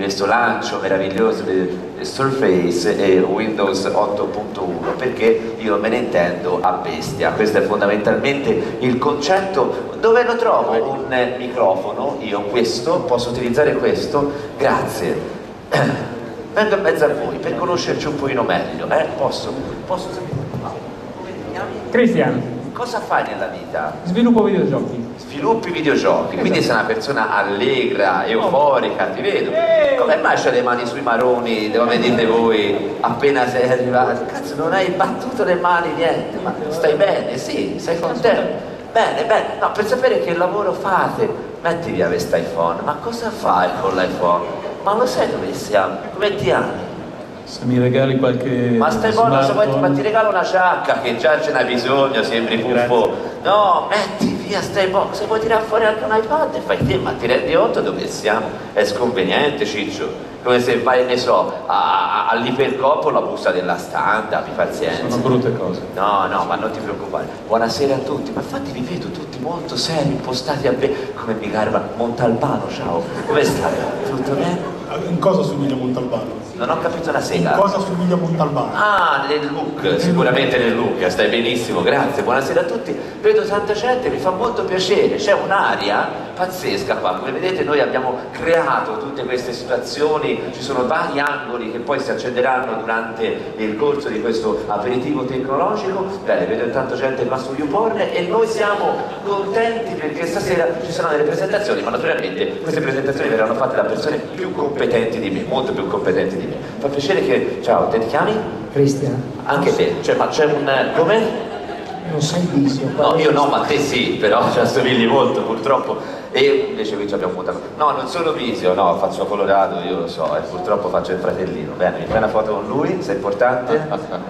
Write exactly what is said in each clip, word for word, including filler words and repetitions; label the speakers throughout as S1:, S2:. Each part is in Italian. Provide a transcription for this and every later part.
S1: questo lancio meraviglioso di Surface e Windows otto punto uno, perché io me ne intendo a bestia. Questo è fondamentalmente il concetto. Dove lo trovo? Un microfono, io questo, posso utilizzare questo, grazie. Vengo in mezzo a voi per conoscerci un pochino meglio, eh? Posso? Posso sapere? Come ti chiami?
S2: Cristian.
S1: Cosa fai nella vita?
S2: Sviluppo videogiochi.
S1: Sviluppi videogiochi, esatto. Quindi sei una persona allegra, euforica, ti vedo.
S2: Ehi.
S1: Come mai c'hai le mani sui maroni, dove dite voi, appena sei arrivato? Cazzo, non hai battuto le mani, niente, ma stai bene? Sì, sei contento? Bene, bene, no, per sapere che lavoro fate, metti via questo iPhone, ma cosa fai con l'iPhone? Ma lo sai dove siamo? Come ti ami?
S2: Se mi regali qualche...
S1: Ma stai buono, se vuoi, ma ti regalo una giacca che già ce n'hai bisogno, sembri puffo. No, metti via, stai buono, se vuoi tirare fuori anche un iPad fai te, ma ti rendi conto dove siamo? È sconveniente, ciccio. Come se vai, ne so, all'ipercopo la busta della standa, abbi pazienza.
S2: Sono brutte cose.
S1: No, no, ma non ti preoccupare. Buonasera a tutti, ma infatti vi vedo tutti molto seri, impostati a me. Come mi garba Montalbano, ciao. Come stai? Tutto bene?
S3: In cosa somiglia Montalbano?
S1: Non ho capito una sega.
S3: In cosa somiglia Montalbano?
S1: Ah, nel look, sicuramente nel look, stai benissimo, grazie, buonasera a tutti. Vedo tanta gente, mi fa molto piacere, c'è un'aria pazzesca qua. Come vedete noi abbiamo creato tutte queste situazioni, ci sono vari angoli che poi si accenderanno durante il corso di questo aperitivo tecnologico. Bene, vedo tanta gente qua su YouPorn e noi siamo contenti perché stasera ci saranno delle presentazioni, ma naturalmente queste presentazioni verranno fatte da persone più competenti di me, molto più competenti di me. Fa piacere che... Ciao, te ti chiami?
S4: Cristian.
S1: Anche te, cioè, ma c'è un... come?
S4: Non sei visio.
S1: No, io no, ma te sì, però ci assomigli molto purtroppo. E invece qui ci abbiamo votato. No, non sono visio, no, faccio colorato, io lo so, e purtroppo faccio il fratellino. Bene, mi fai una foto con lui, sei importante?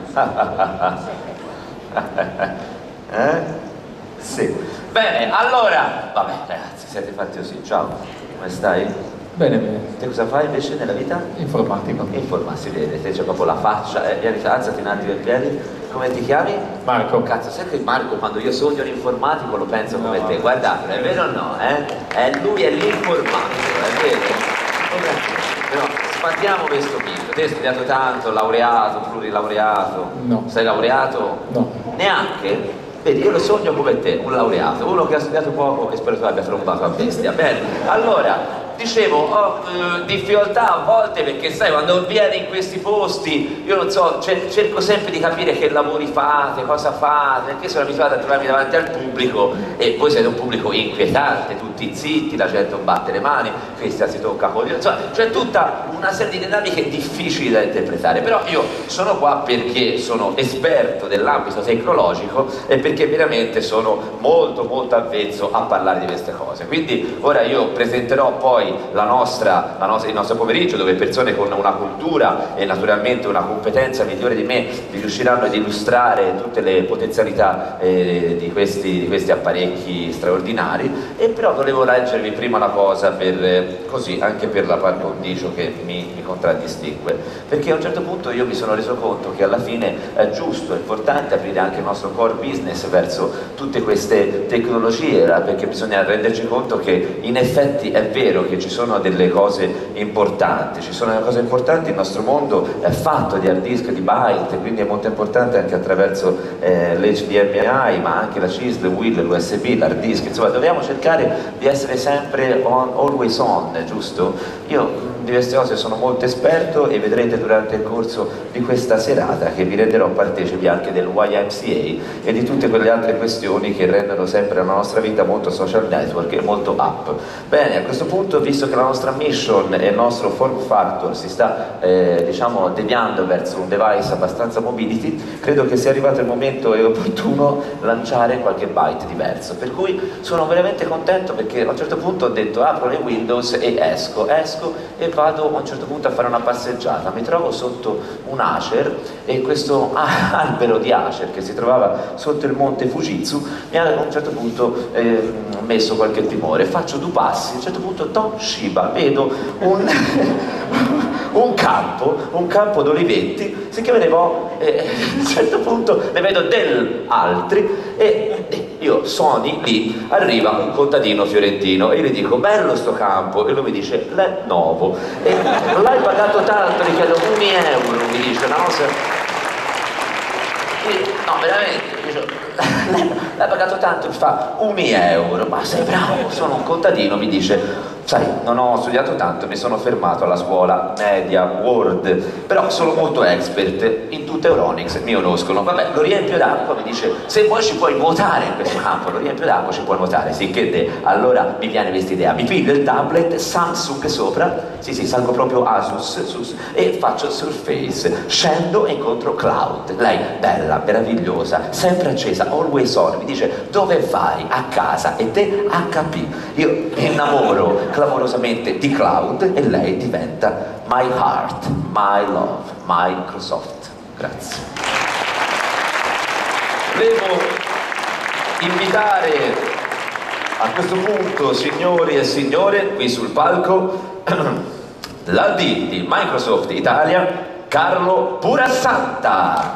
S1: eh? Sì. Bene, allora, vabbè ragazzi, siete fatti così, ciao, come stai?
S2: Bene, bene.
S1: Te cosa fai invece nella vita?
S2: Informatico.
S1: Informa, si vede, te c'è proprio la faccia, eh, vieni, alzati un attimo in piedi. Come ti chiami?
S2: Marco.
S1: Cazzo, sai che Marco quando io sogno l'informatico lo penso come no. te, guardate, è vero o no? Eh? È lui è l'informatico, è vero? Però spandiamo questo mito, te hai studiato tanto, laureato, plurilaureato?
S2: No.
S1: Sei laureato?
S2: No.
S1: Neanche? Vedi, io lo sogno come te, un laureato, uno che ha studiato poco e spero tu abbia trombato a bestia. Bene, allora... Dicevo, ho eh, difficoltà a volte perché sai, quando vieni in questi posti, io non so, cerco sempre di capire che lavori fate, cosa fate, perché sono abituato a trovarmi davanti al pubblico e voi siete un pubblico inquietante, tutti zitti, la gente non batte le mani, Cristian si tocca con gli... insomma, c'è tutta una serie di dinamiche difficili da interpretare, però io sono qua perché sono esperto dell'ambito tecnologico e perché veramente sono molto molto avvezzo a parlare di queste cose. Quindi ora io presenterò poi La nostra, la nostra, il nostro pomeriggio dove persone con una cultura e naturalmente una competenza migliore di me vi riusciranno ad illustrare tutte le potenzialità eh, di, questi, di questi apparecchi straordinari. E però volevo leggervi prima una cosa per, eh, così, anche per la par condicio che mi, mi contraddistingue, perché a un certo punto io mi sono reso conto che alla fine è giusto, è importante aprire anche il nostro core business verso tutte queste tecnologie, perché bisogna renderci conto che in effetti è vero che ci sono delle cose importanti, ci sono delle cose importanti, il nostro mondo è fatto di hard disk, di byte, quindi è molto importante anche attraverso eh, l'H D M I, ma anche la C I S, le W I L, l'U S B, l'hard disk, insomma dobbiamo cercare di essere sempre on, always on, giusto? Io di queste cose sono molto esperto e vedrete durante il corso di questa serata che vi renderò partecipi anche del Y M C A e di tutte quelle altre questioni che rendono sempre la nostra vita molto social network e molto app. Bene, a questo punto, visto che la nostra mission e il nostro form factor si sta eh, diciamo deviando verso un device abbastanza mobility, credo che sia arrivato il momento e opportuno lanciare qualche byte diverso, per cui sono veramente contento perché a un certo punto ho detto apro le Windows e esco, esco e vado a un certo punto a fare una passeggiata, mi trovo sotto un Acer e questo albero di Acer che si trovava sotto il monte Fujitsu mi ha a un certo punto eh, messo qualche timore, faccio due passi, a un certo punto Toshiba, vedo un, un campo, un campo d'olivetti, sicché me ne vo, eh, a un certo punto ne vedo del altri e, e Io Sony lì, arriva un contadino fiorentino e io gli dico bello sto campo, e lui mi dice l'è nuovo, e l'hai pagato tanto, gli chiedo un euro, mi dice no, se... Io, no veramente, dice, l'hai pagato tanto, mi fa un euro, ma sei bravo, sono un contadino, mi dice sai, non ho studiato tanto, mi sono fermato alla scuola media, Word, però sono molto expert in tutta Euronics, mi conoscono, vabbè, lo riempio d'acqua, mi dice, se vuoi ci puoi nuotare in questo campo, lo riempio d'acqua, ci puoi nuotare, sì, che te, allora mi viene questa idea, mi piglio il tablet, Samsung sopra, sì sì, salgo proprio Asus, sus, e faccio il Surface, scendo e incontro Cloud, lei, bella, meravigliosa, sempre accesa, always on, mi dice, dove vai? A casa, e te acca pi, io mi innamoro clamorosamente di Cloud e lei diventa my heart, my love, Microsoft. Grazie. Volevo invitare a questo punto, signori e signore, qui sul palco, l'A D di Microsoft Italia, Carlo Purasanta.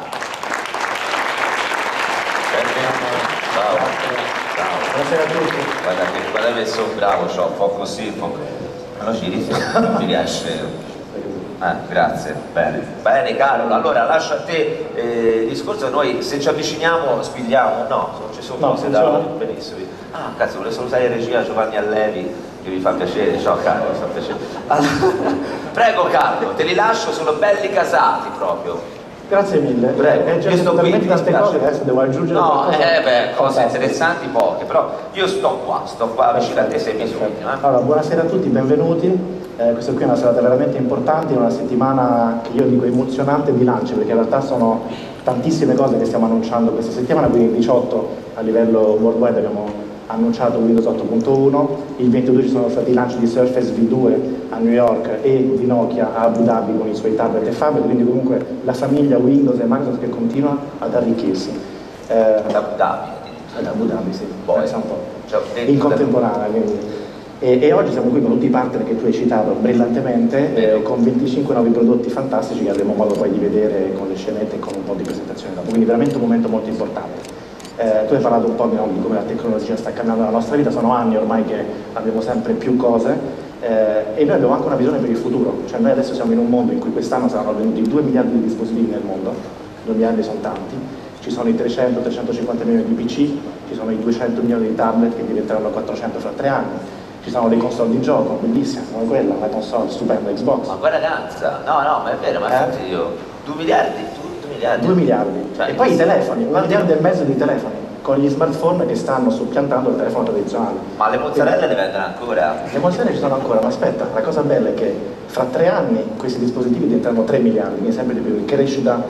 S5: Buonasera a tutti.
S1: Guarda che guarda che sono bravo, c'ho un po' così, un po'. Ma non ci riesce, non mi riesce. Ah, grazie, bene. Bene Carlo, allora lascia a te eh, il discorso, noi se ci avviciniamo spigliamo, no, non ci sono
S5: No,
S1: cose da.
S5: funziona.
S1: Benissimo. Ah, cazzo, volevo salutare in regia Giovanni Allevi, che mi fa piacere, ciao Carlo, mi fa piacere. Allora, prego Carlo, te li lascio, sono belli casati proprio.
S5: Grazie mille.
S1: Prego,
S5: Eh, già
S1: io sto qui,
S5: talmente
S1: ti
S5: tante
S1: dispiace.
S5: cose, adesso devo aggiungere
S1: No,
S5: qualcosa.
S1: eh beh, cose
S5: Fantastico.
S1: interessanti poche, però io sto qua, sto qua vicino a te se hai bisogno. Eh?
S5: Allora, buonasera a tutti, benvenuti. Eh, questa qui è una serata veramente importante, una settimana che io dico emozionante di lancio, perché in realtà sono tantissime cose che stiamo annunciando questa settimana, quindi il diciotto a livello worldwide abbiamo annunciato Windows otto punto uno, il ventidue ci sono stati i lanci di Surface V due a New York e di Nokia a Abu Dhabi con i suoi tablet e tablet, quindi comunque la famiglia Windows e Microsoft che continua ad arricchirsi. Eh,
S1: Ad Abu Dhabi.
S5: ad Abu Dhabi, sì,
S1: Poi,
S5: pensa un po'.
S1: cioè, dentro
S5: In
S1: del-
S5: contemporanea, quindi. E, e oggi siamo qui con tutti i partner che tu hai citato brillantemente, eh, con venticinque nuovi prodotti fantastici che avremo modo poi di vedere con le scenette e con un po' di presentazione dopo, quindi veramente un momento molto importante. Eh, tu hai parlato un po' no, di come la tecnologia sta cambiando la nostra vita, sono anni ormai che abbiamo sempre più cose eh, e noi abbiamo anche una visione per il futuro, cioè noi adesso siamo in un mondo in cui quest'anno saranno venuti due miliardi di dispositivi nel mondo, due miliardi sono tanti, ci sono i trecento trecentocinquanta milioni di P C, ci sono i duecento milioni di tablet che diventeranno quattrocento fra tre anni, ci sono le console di gioco, bellissime, come quella, la console stupenda Xbox.
S1: Ma guarda ragazza, no no, ma è vero, ma
S5: Eh?
S1: infatti io, due miliardi, tu, due miliardi.
S5: due miliardi.
S1: Cioè,
S5: e poi i telefoni, un
S1: quanti-
S5: miliardo e mezzo di telefoni, con gli smartphone che stanno soppiantando il telefono tradizionale.
S1: Ma le mozzarelle le vendono ancora?
S5: Le mozzarelle ci sono ancora, ma aspetta, la cosa bella è che fra tre anni questi dispositivi diventeranno tre miliardi, quindi sempre di più, in crescita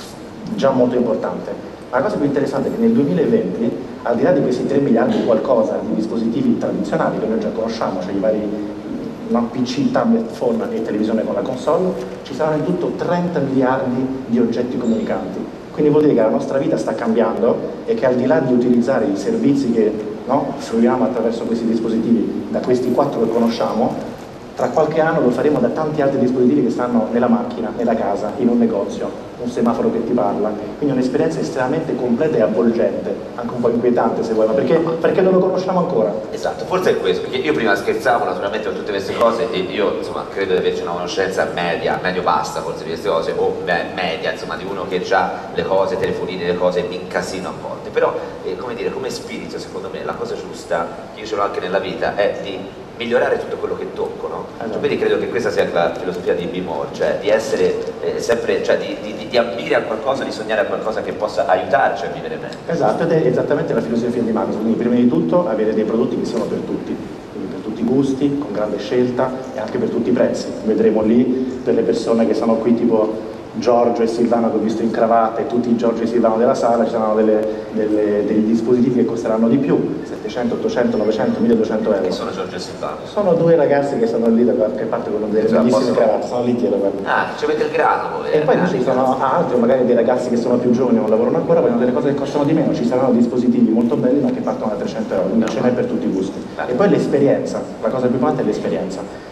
S5: già molto importante. Ma la cosa più interessante è che nel duemilaventi, al di là di questi tre miliardi di qualcosa di dispositivi tradizionali che noi già conosciamo, cioè i vari no, P C, tablet, phone e televisione con la console, ci saranno in tutto trenta miliardi di oggetti comunicanti. Quindi vuol dire che la nostra vita sta cambiando e che al di là di utilizzare i servizi che no, fruiamo attraverso questi dispositivi, da questi quattro che conosciamo, tra qualche anno lo faremo da tanti altri dispositivi che stanno nella macchina, nella casa, in un negozio, un semaforo che ti parla. Quindi un'esperienza estremamente completa e avvolgente, anche un po' inquietante se vuoi, ma perché, perché non lo conosciamo ancora.
S1: Esatto, forse è questo, perché io prima scherzavo naturalmente con tutte queste cose e io insomma credo di averci una conoscenza media, medio bassa forse di queste cose, o beh, media, insomma di uno che già le cose, telefonini, le cose mi incasino a volte, però eh, come dire, come spirito secondo me la cosa giusta, che io ce l'ho anche nella vita, è di migliorare tutto quello che tocco, no?
S5: Esatto.
S1: Quindi credo che questa sia la filosofia di Be More, cioè di essere eh, sempre, cioè di, di, di ambire a qualcosa, di sognare a qualcosa che possa aiutarci a vivere meglio.
S5: Esatto, ed è esattamente la filosofia di Microsoft, quindi prima di tutto avere dei prodotti che siano per tutti, quindi per tutti i gusti, con grande scelta e anche per tutti i prezzi. Vedremo lì per le persone che sono qui tipo Giorgio e Silvano che ho visto in cravatta e tutti i Giorgio e Silvano della sala, ci saranno delle, delle, degli dispositivi che costeranno di più, settecento, ottocento, novecento, milleduecento euro.
S1: Che sono Giorgio e Silvano.
S5: Sono due ragazzi che sono lì da qualche parte con delle
S1: Già,
S5: bellissime
S1: posso-
S5: cravatte, sono lì dietro, guarda.
S1: Ah, ci avete il grano voi.
S5: E poi
S1: eh?
S5: ci sono altri, magari dei ragazzi che sono più giovani, non lavorano ancora, vogliono delle cose che costano di meno, ci saranno dispositivi molto belli ma che partono da trecento euro, quindi ce n'è per tutti i gusti. E poi l'esperienza, la cosa più importante è l'esperienza.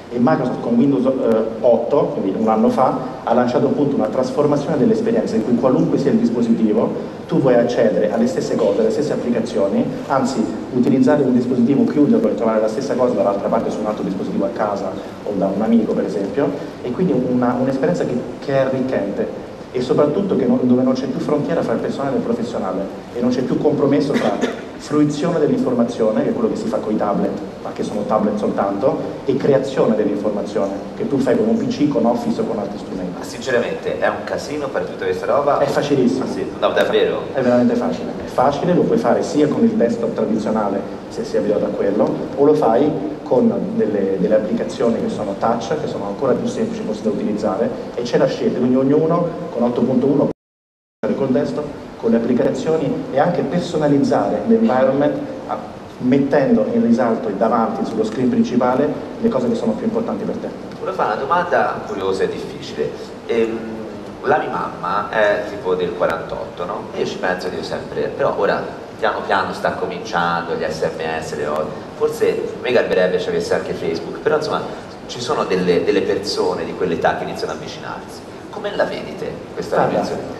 S5: E Microsoft con Windows eh, otto, quindi un anno fa, ha lanciato appunto una trasformazione dell'esperienza in cui qualunque sia il dispositivo, tu vuoi accedere alle stesse cose, alle stesse applicazioni, anzi utilizzare un dispositivo, chiuderlo e trovare la stessa cosa dall'altra parte su un altro dispositivo a casa o da un amico per esempio, e quindi un'esperienza che, che è arricchente e soprattutto che non, dove non c'è più frontiera fra il personale e il professionale e non c'è più compromesso tra fruizione dell'informazione, che è quello che si fa con i tablet, ma che sono tablet soltanto, e creazione dell'informazione, che tu fai con un P C, con Office o con altri strumenti.
S1: Ma sinceramente è un casino per tutta questa roba?
S5: È facilissimo.
S1: Ah, sì? No, davvero?
S5: È veramente facile. È facile, lo puoi fare sia con il desktop tradizionale, se sei abituato a quello, o lo fai con delle, delle applicazioni che sono touch, che sono ancora più semplici da utilizzare, e c'è la scelta, quindi ognuno con otto punto uno può fare col desktop, con le applicazioni e anche personalizzare l'environment mettendo in risalto e davanti sullo screen principale le cose che sono più importanti per te.
S1: Volevo fare una domanda curiosa e difficile. Ehm, la mia mamma è tipo del quarantotto, no? E io ci penso io sempre, però ora piano piano sta cominciando gli sms, le cose. Forse mi garberebbe se avesse anche Facebook, però insomma ci sono delle, delle persone di quell'età che iniziano ad avvicinarsi. Come la vedete questa dimensione?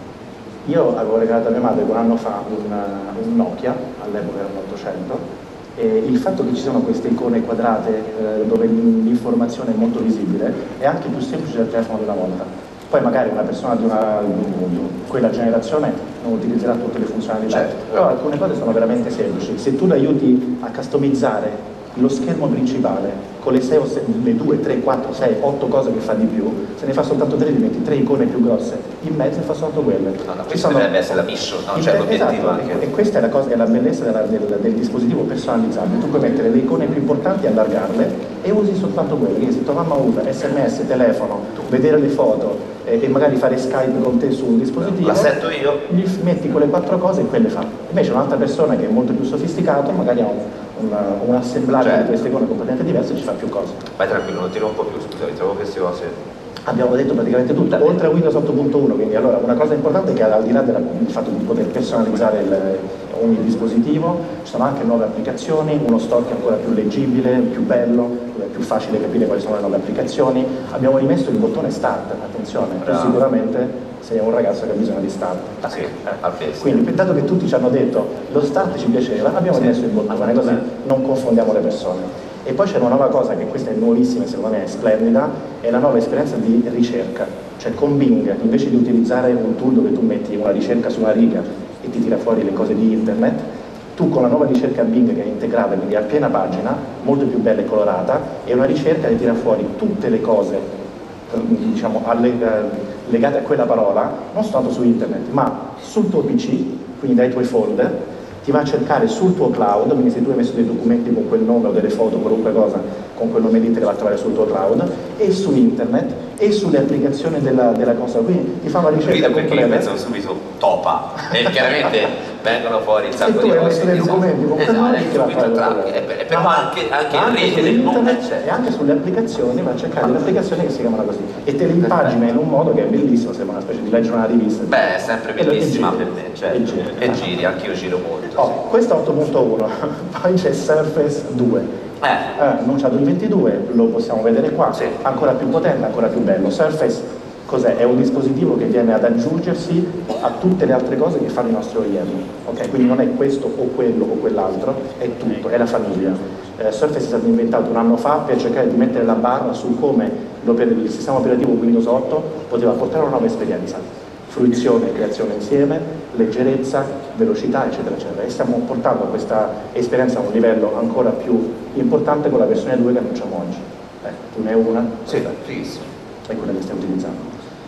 S5: Io avevo regalato a mia madre un anno fa un, un Nokia, all'epoca era un ottocento, e il fatto che ci siano queste icone quadrate eh, dove l'informazione è molto visibile è anche più semplice del telefono di una volta. Poi magari una persona di, una, di quella generazione non utilizzerà tutte le funzionalità, certo, però alcune cose sono veramente semplici. Se tu l'aiuti a customizzare lo schermo principale con le, sei, le due, tre, quattro, sei, otto cose che fa di più, se ne fa soltanto tre, diventi tre icone più grosse, in mezzo fa soltanto quelle.
S1: No, no, questo dovrebbe essere la mission, no? Cioè l'obiettivo,
S5: esatto,
S1: anche.
S5: E questa è la, cosa, è la bellezza della, del, del dispositivo personalizzabile. Tu puoi mettere le icone più importanti e allargarle e usi soltanto quelle. Quindi se tua mamma usa sms, telefono, vedere le foto eh, e magari fare Skype con te su un dispositivo,
S1: la sento io,
S5: gli metti quelle quattro cose e quelle fa. Invece un'altra persona che è molto più sofisticato magari ha un, un, un assemblaggio
S1: certo,
S5: di queste icone completamente diverse e ci fa più cose.
S1: Vai tranquillo, non ti rompo più, scusa, trovo queste cose.
S5: Abbiamo detto praticamente tutto, oltre a Windows otto punto uno, quindi allora una cosa importante è che al di là del fatto di poter personalizzare il, ogni dispositivo, ci sono anche nuove applicazioni, uno store che è ancora più leggibile, più bello, è più facile capire quali sono le nuove applicazioni. Abbiamo rimesso il bottone Start, attenzione, tu sicuramente sei un ragazzo che ha bisogno di Start.
S1: Ah, sì, eh,
S5: quindi dato che tutti ci hanno detto lo Start ci piaceva, abbiamo rimesso il bottone, così non confondiamo le persone. E poi c'è una nuova cosa, che questa è nuovissima e secondo me è splendida, è la nuova esperienza di ricerca. Cioè con Bing, invece di utilizzare un tool dove tu metti una ricerca su una riga e ti tira fuori le cose di internet, tu con la nuova ricerca Bing che è integrata, quindi a piena pagina, molto più bella e colorata, è una ricerca che tira fuori tutte le cose, diciamo, legate a quella parola, non soltanto su internet, ma sul tuo P C, quindi dai tuoi folder, ti va a cercare sul tuo cloud, quindi se tu hai messo dei documenti con quel nome o delle foto, qualunque cosa, con quel nome lì te le va a trovare sul tuo cloud, e su internet, e sulle applicazioni della, della console, quindi ti fa una ricerca
S1: completa.
S5: completa.
S1: Perché io penso subito topa, e chiaramente vengono fuori il sacco
S5: e tu
S1: di
S5: hai messo
S1: cose.
S5: dei documenti con quel nome, ti va a fare
S1: esatto, e però anche, anche in rete del
S5: internet e anche sulle applicazioni, va a cercare delle applicazioni che si chiamano così, e te le impagina in un modo che è bellissimo, sembra una specie di leggere una rivista.
S1: Beh, è sempre bellissima
S5: e
S1: per me, cioè,
S5: e giri,
S1: e giri, anche io giro molto.
S5: Oh,
S1: sì.
S5: Questo è otto punto uno, poi c'è Surface due.
S1: Eh.
S5: Eh, annunciato il ventidue, lo possiamo vedere qua,
S1: sì,
S5: ancora più potente, ancora più bello. Surface cos'è? È un dispositivo che viene ad aggiungersi a tutte le altre cose che fanno i nostri O E M, okay? Quindi non è questo o quello o quell'altro, è tutto, è la famiglia. Eh, Surface è stato inventato un anno fa per cercare di mettere la barra su come il sistema operativo Windows otto poteva portare una nuova esperienza. Fruizione e creazione insieme, leggerezza, velocità, eccetera, eccetera. E stiamo portando questa esperienza a un livello ancora più importante con la versione due che annunciamo oggi. Ecco, tu ne hai una?
S1: Sì, fighissimo.
S5: È quella che stiamo utilizzando.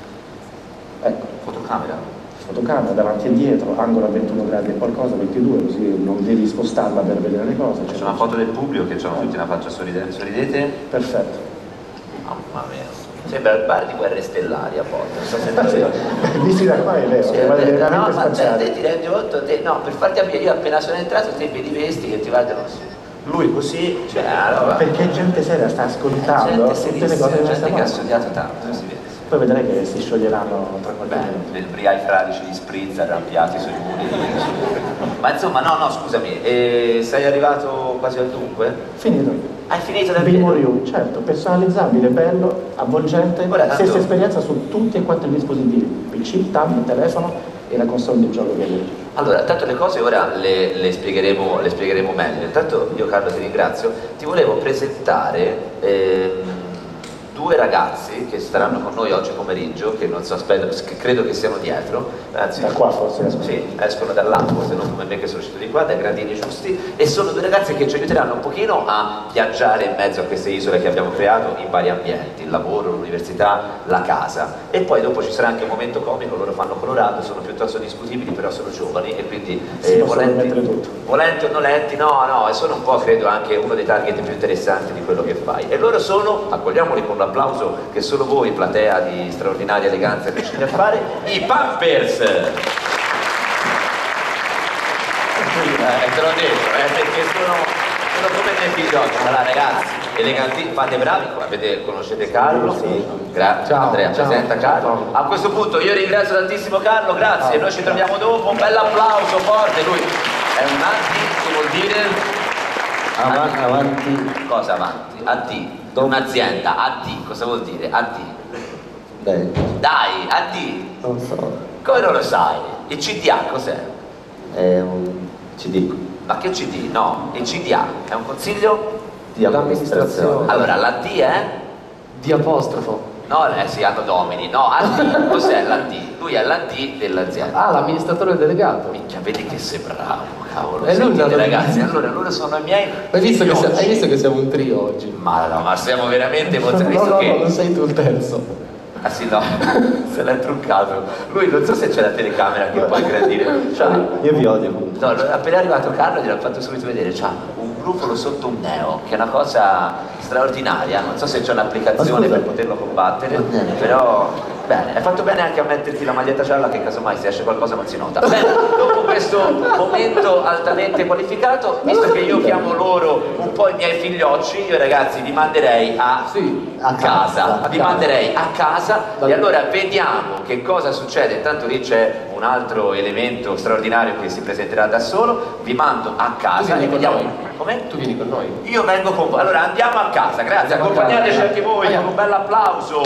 S5: Ecco.
S1: Fotocamera.
S5: Fotocamera davanti e dietro, angolo a ventuno gradi e qualcosa, ventidue, così non devi spostarla per vedere le cose.
S1: C'è una foto del pubblico che hanno tutti una faccia sorridente. Sorridete?
S5: Perfetto.
S1: Mamma mia. Sembra il bar di Guerre Stellari a volte.
S5: Visti da qua è vero,
S1: sì,
S5: è veramente
S1: no, ma
S5: spaziale.
S1: te ti rendi conto, te, no, per farti capire, io appena sono entrato, te vedi questi che ti guardano lui così, cioè allora,
S5: perché gente seria sta ascoltando tutte le cose che
S1: gente che ha
S5: fanno.
S1: studiato tanto, si vede.
S5: Poi vedrai che si scioglieranno tra qualche minuto.
S1: Beh, briai fradici di spritz arrampiati sui muri. Ma insomma, no, no, scusami, eh, sei arrivato quasi al dunque?
S5: Finito.
S1: Hai finito da
S5: Primo
S1: vedere?
S5: Ryu, certo, personalizzabile, bello, avvolgente,
S1: Ora, tanto-
S5: stessa esperienza su tutti e quattro i dispositivi, P C, tablet, telefono e la console di gioco che avete.
S1: Allora, tanto le cose ora le, le, spiegheremo, le spiegheremo meglio. Intanto io Carlo ti ringrazio, ti volevo presentare ehm, due ragazzi che staranno con noi oggi pomeriggio, che non so, aspetta, che credo che siano dietro, anzi,
S5: Da qua forse escono.
S1: sì, escono da là, forse non come me che sono uscito di qua, dai gradini giusti, e sono due ragazzi che ci aiuteranno un pochino a viaggiare in mezzo a queste isole che abbiamo creato in vari ambienti, il lavoro, l'università, la casa. E poi dopo ci sarà anche un momento comico, loro fanno colorato, sono piuttosto discutibili, però sono giovani e quindi
S5: Si
S1: eh,
S5: possono
S1: volenti,
S5: mettere tutto.
S1: volenti o nolenti, no, no, e sono un po', credo, anche uno dei target più interessanti di quello che fai. E loro sono, accogliamoli con un applauso che solo voi, platea di straordinaria eleganza, riuscite a fare, i Pampers! Eh, te l'ho detto, eh, perché sono, sono come nei figlioli, allora ragazzi, eleganti, fate bravi, avete, conoscete Carlo? Sì. Grazie,
S2: Ciao,
S1: Andrea,
S2: ciao,
S1: presenta Carlo. A questo punto io ringrazio tantissimo Carlo, grazie, noi ci troviamo dopo, un bel applauso forte, lui è un anti, che vuol dire?
S2: Avanti, avanti.
S1: Cosa avanti? A D, un'azienda, A D, cosa vuol dire? A D.
S2: Dai,
S1: Dai, A D.
S2: non so.
S1: Come non lo sai? Il C D A cos'è?
S2: È un C D
S1: Ma che C D? No, il C D A è un consiglio?
S2: di amministrazione.
S1: Allora, la D è?
S2: Di apostrofo.
S1: No, eh sì, hanno domini. No, A D, cos'è la D? Lui è la D dell'azienda.
S2: Ah, l'amministratore delegato.
S1: Minchia, vedi che sei bravo, cavolo.
S2: E lui
S1: Sentite,
S2: l'ha-
S1: ragazzi, allora loro sono i miei
S2: Hai visto, che,
S1: figliocci.
S2: se- hai visto che siamo un trio oggi?
S1: Ma no, ma siamo veramente emozionati.
S2: No,
S1: visto
S2: no,
S1: che...
S2: no, non sei tu il terzo.
S1: Ah sì, no, se l'è truccato. Lui non so se c'è la telecamera che può ingrandire. C'ha...
S2: Io vi odio comunque.
S1: No, appena è arrivato Carlo gliel'ha fatto subito vedere, c'ha un brufolo sotto un neo, che è una cosa straordinaria, non so se c'è un'applicazione per poterlo combattere, però bene, hai fatto bene anche a metterti la maglietta gialla che casomai se esce qualcosa non si nota. Bene, dopo questo momento altamente qualificato, visto che io chiamo loro un po' i miei figliocci, io ragazzi vi manderei a,
S2: Sì,
S1: a casa,
S2: a
S1: vi
S2: casa.
S1: manderei a casa
S2: Dal-
S1: e allora vediamo che cosa succede. Intanto lì c'è un altro elemento straordinario che si presenterà da solo, vi mando a casa
S2: vieni
S1: e
S2: con
S1: vediamo.
S2: noi?
S1: Come?
S2: Tu vieni con noi.
S1: Io vengo con voi, allora andiamo a casa, grazie,
S2: Andiamo a
S1: accompagnateci
S2: casa.
S1: anche voi,
S2: Andiamo.
S1: un bel applauso.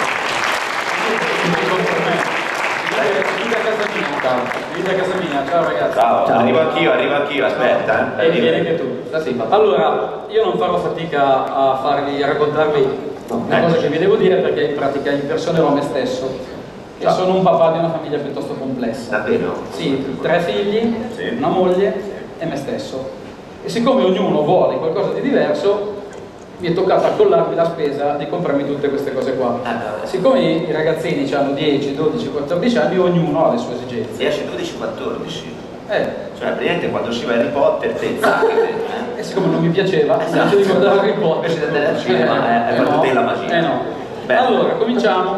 S6: Venite a casa mia, venite a casa mia, ciao ragazzi.
S1: Ciao, arrivo anch'io, arrivo anch'io, aspetta.
S6: E vieni anche tu.
S2: Da sì, ma-
S6: Allora, io non farò fatica a farvi, a raccontarvi una cosa che vi devo dire perché in pratica impersonerò me stesso. E
S1: Ciao.
S6: sono un papà di una famiglia piuttosto complessa.
S1: Davvero?
S6: Sì, tre figli,
S1: Sì.
S6: una moglie e me stesso. E siccome ognuno vuole qualcosa di diverso, mi è toccato accollarmi la spesa di comprarmi tutte queste cose qua.
S1: Eh,
S6: Siccome i ragazzini hanno dieci, dodici, quattordici anni, ognuno ha le sue esigenze.
S1: dieci, dodici, quattordici.
S6: Eh,
S1: Cioè, praticamente quando usciva Harry Potter, te zacche,
S6: e siccome non mi piaceva,
S1: Esatto.
S6: invece di guardare Harry Potter,
S1: Invece di andare al cinema, eh, hai fatto
S6: no,
S1: te la magia.
S6: Eh no.
S1: Bene.
S6: Allora, cominciamo.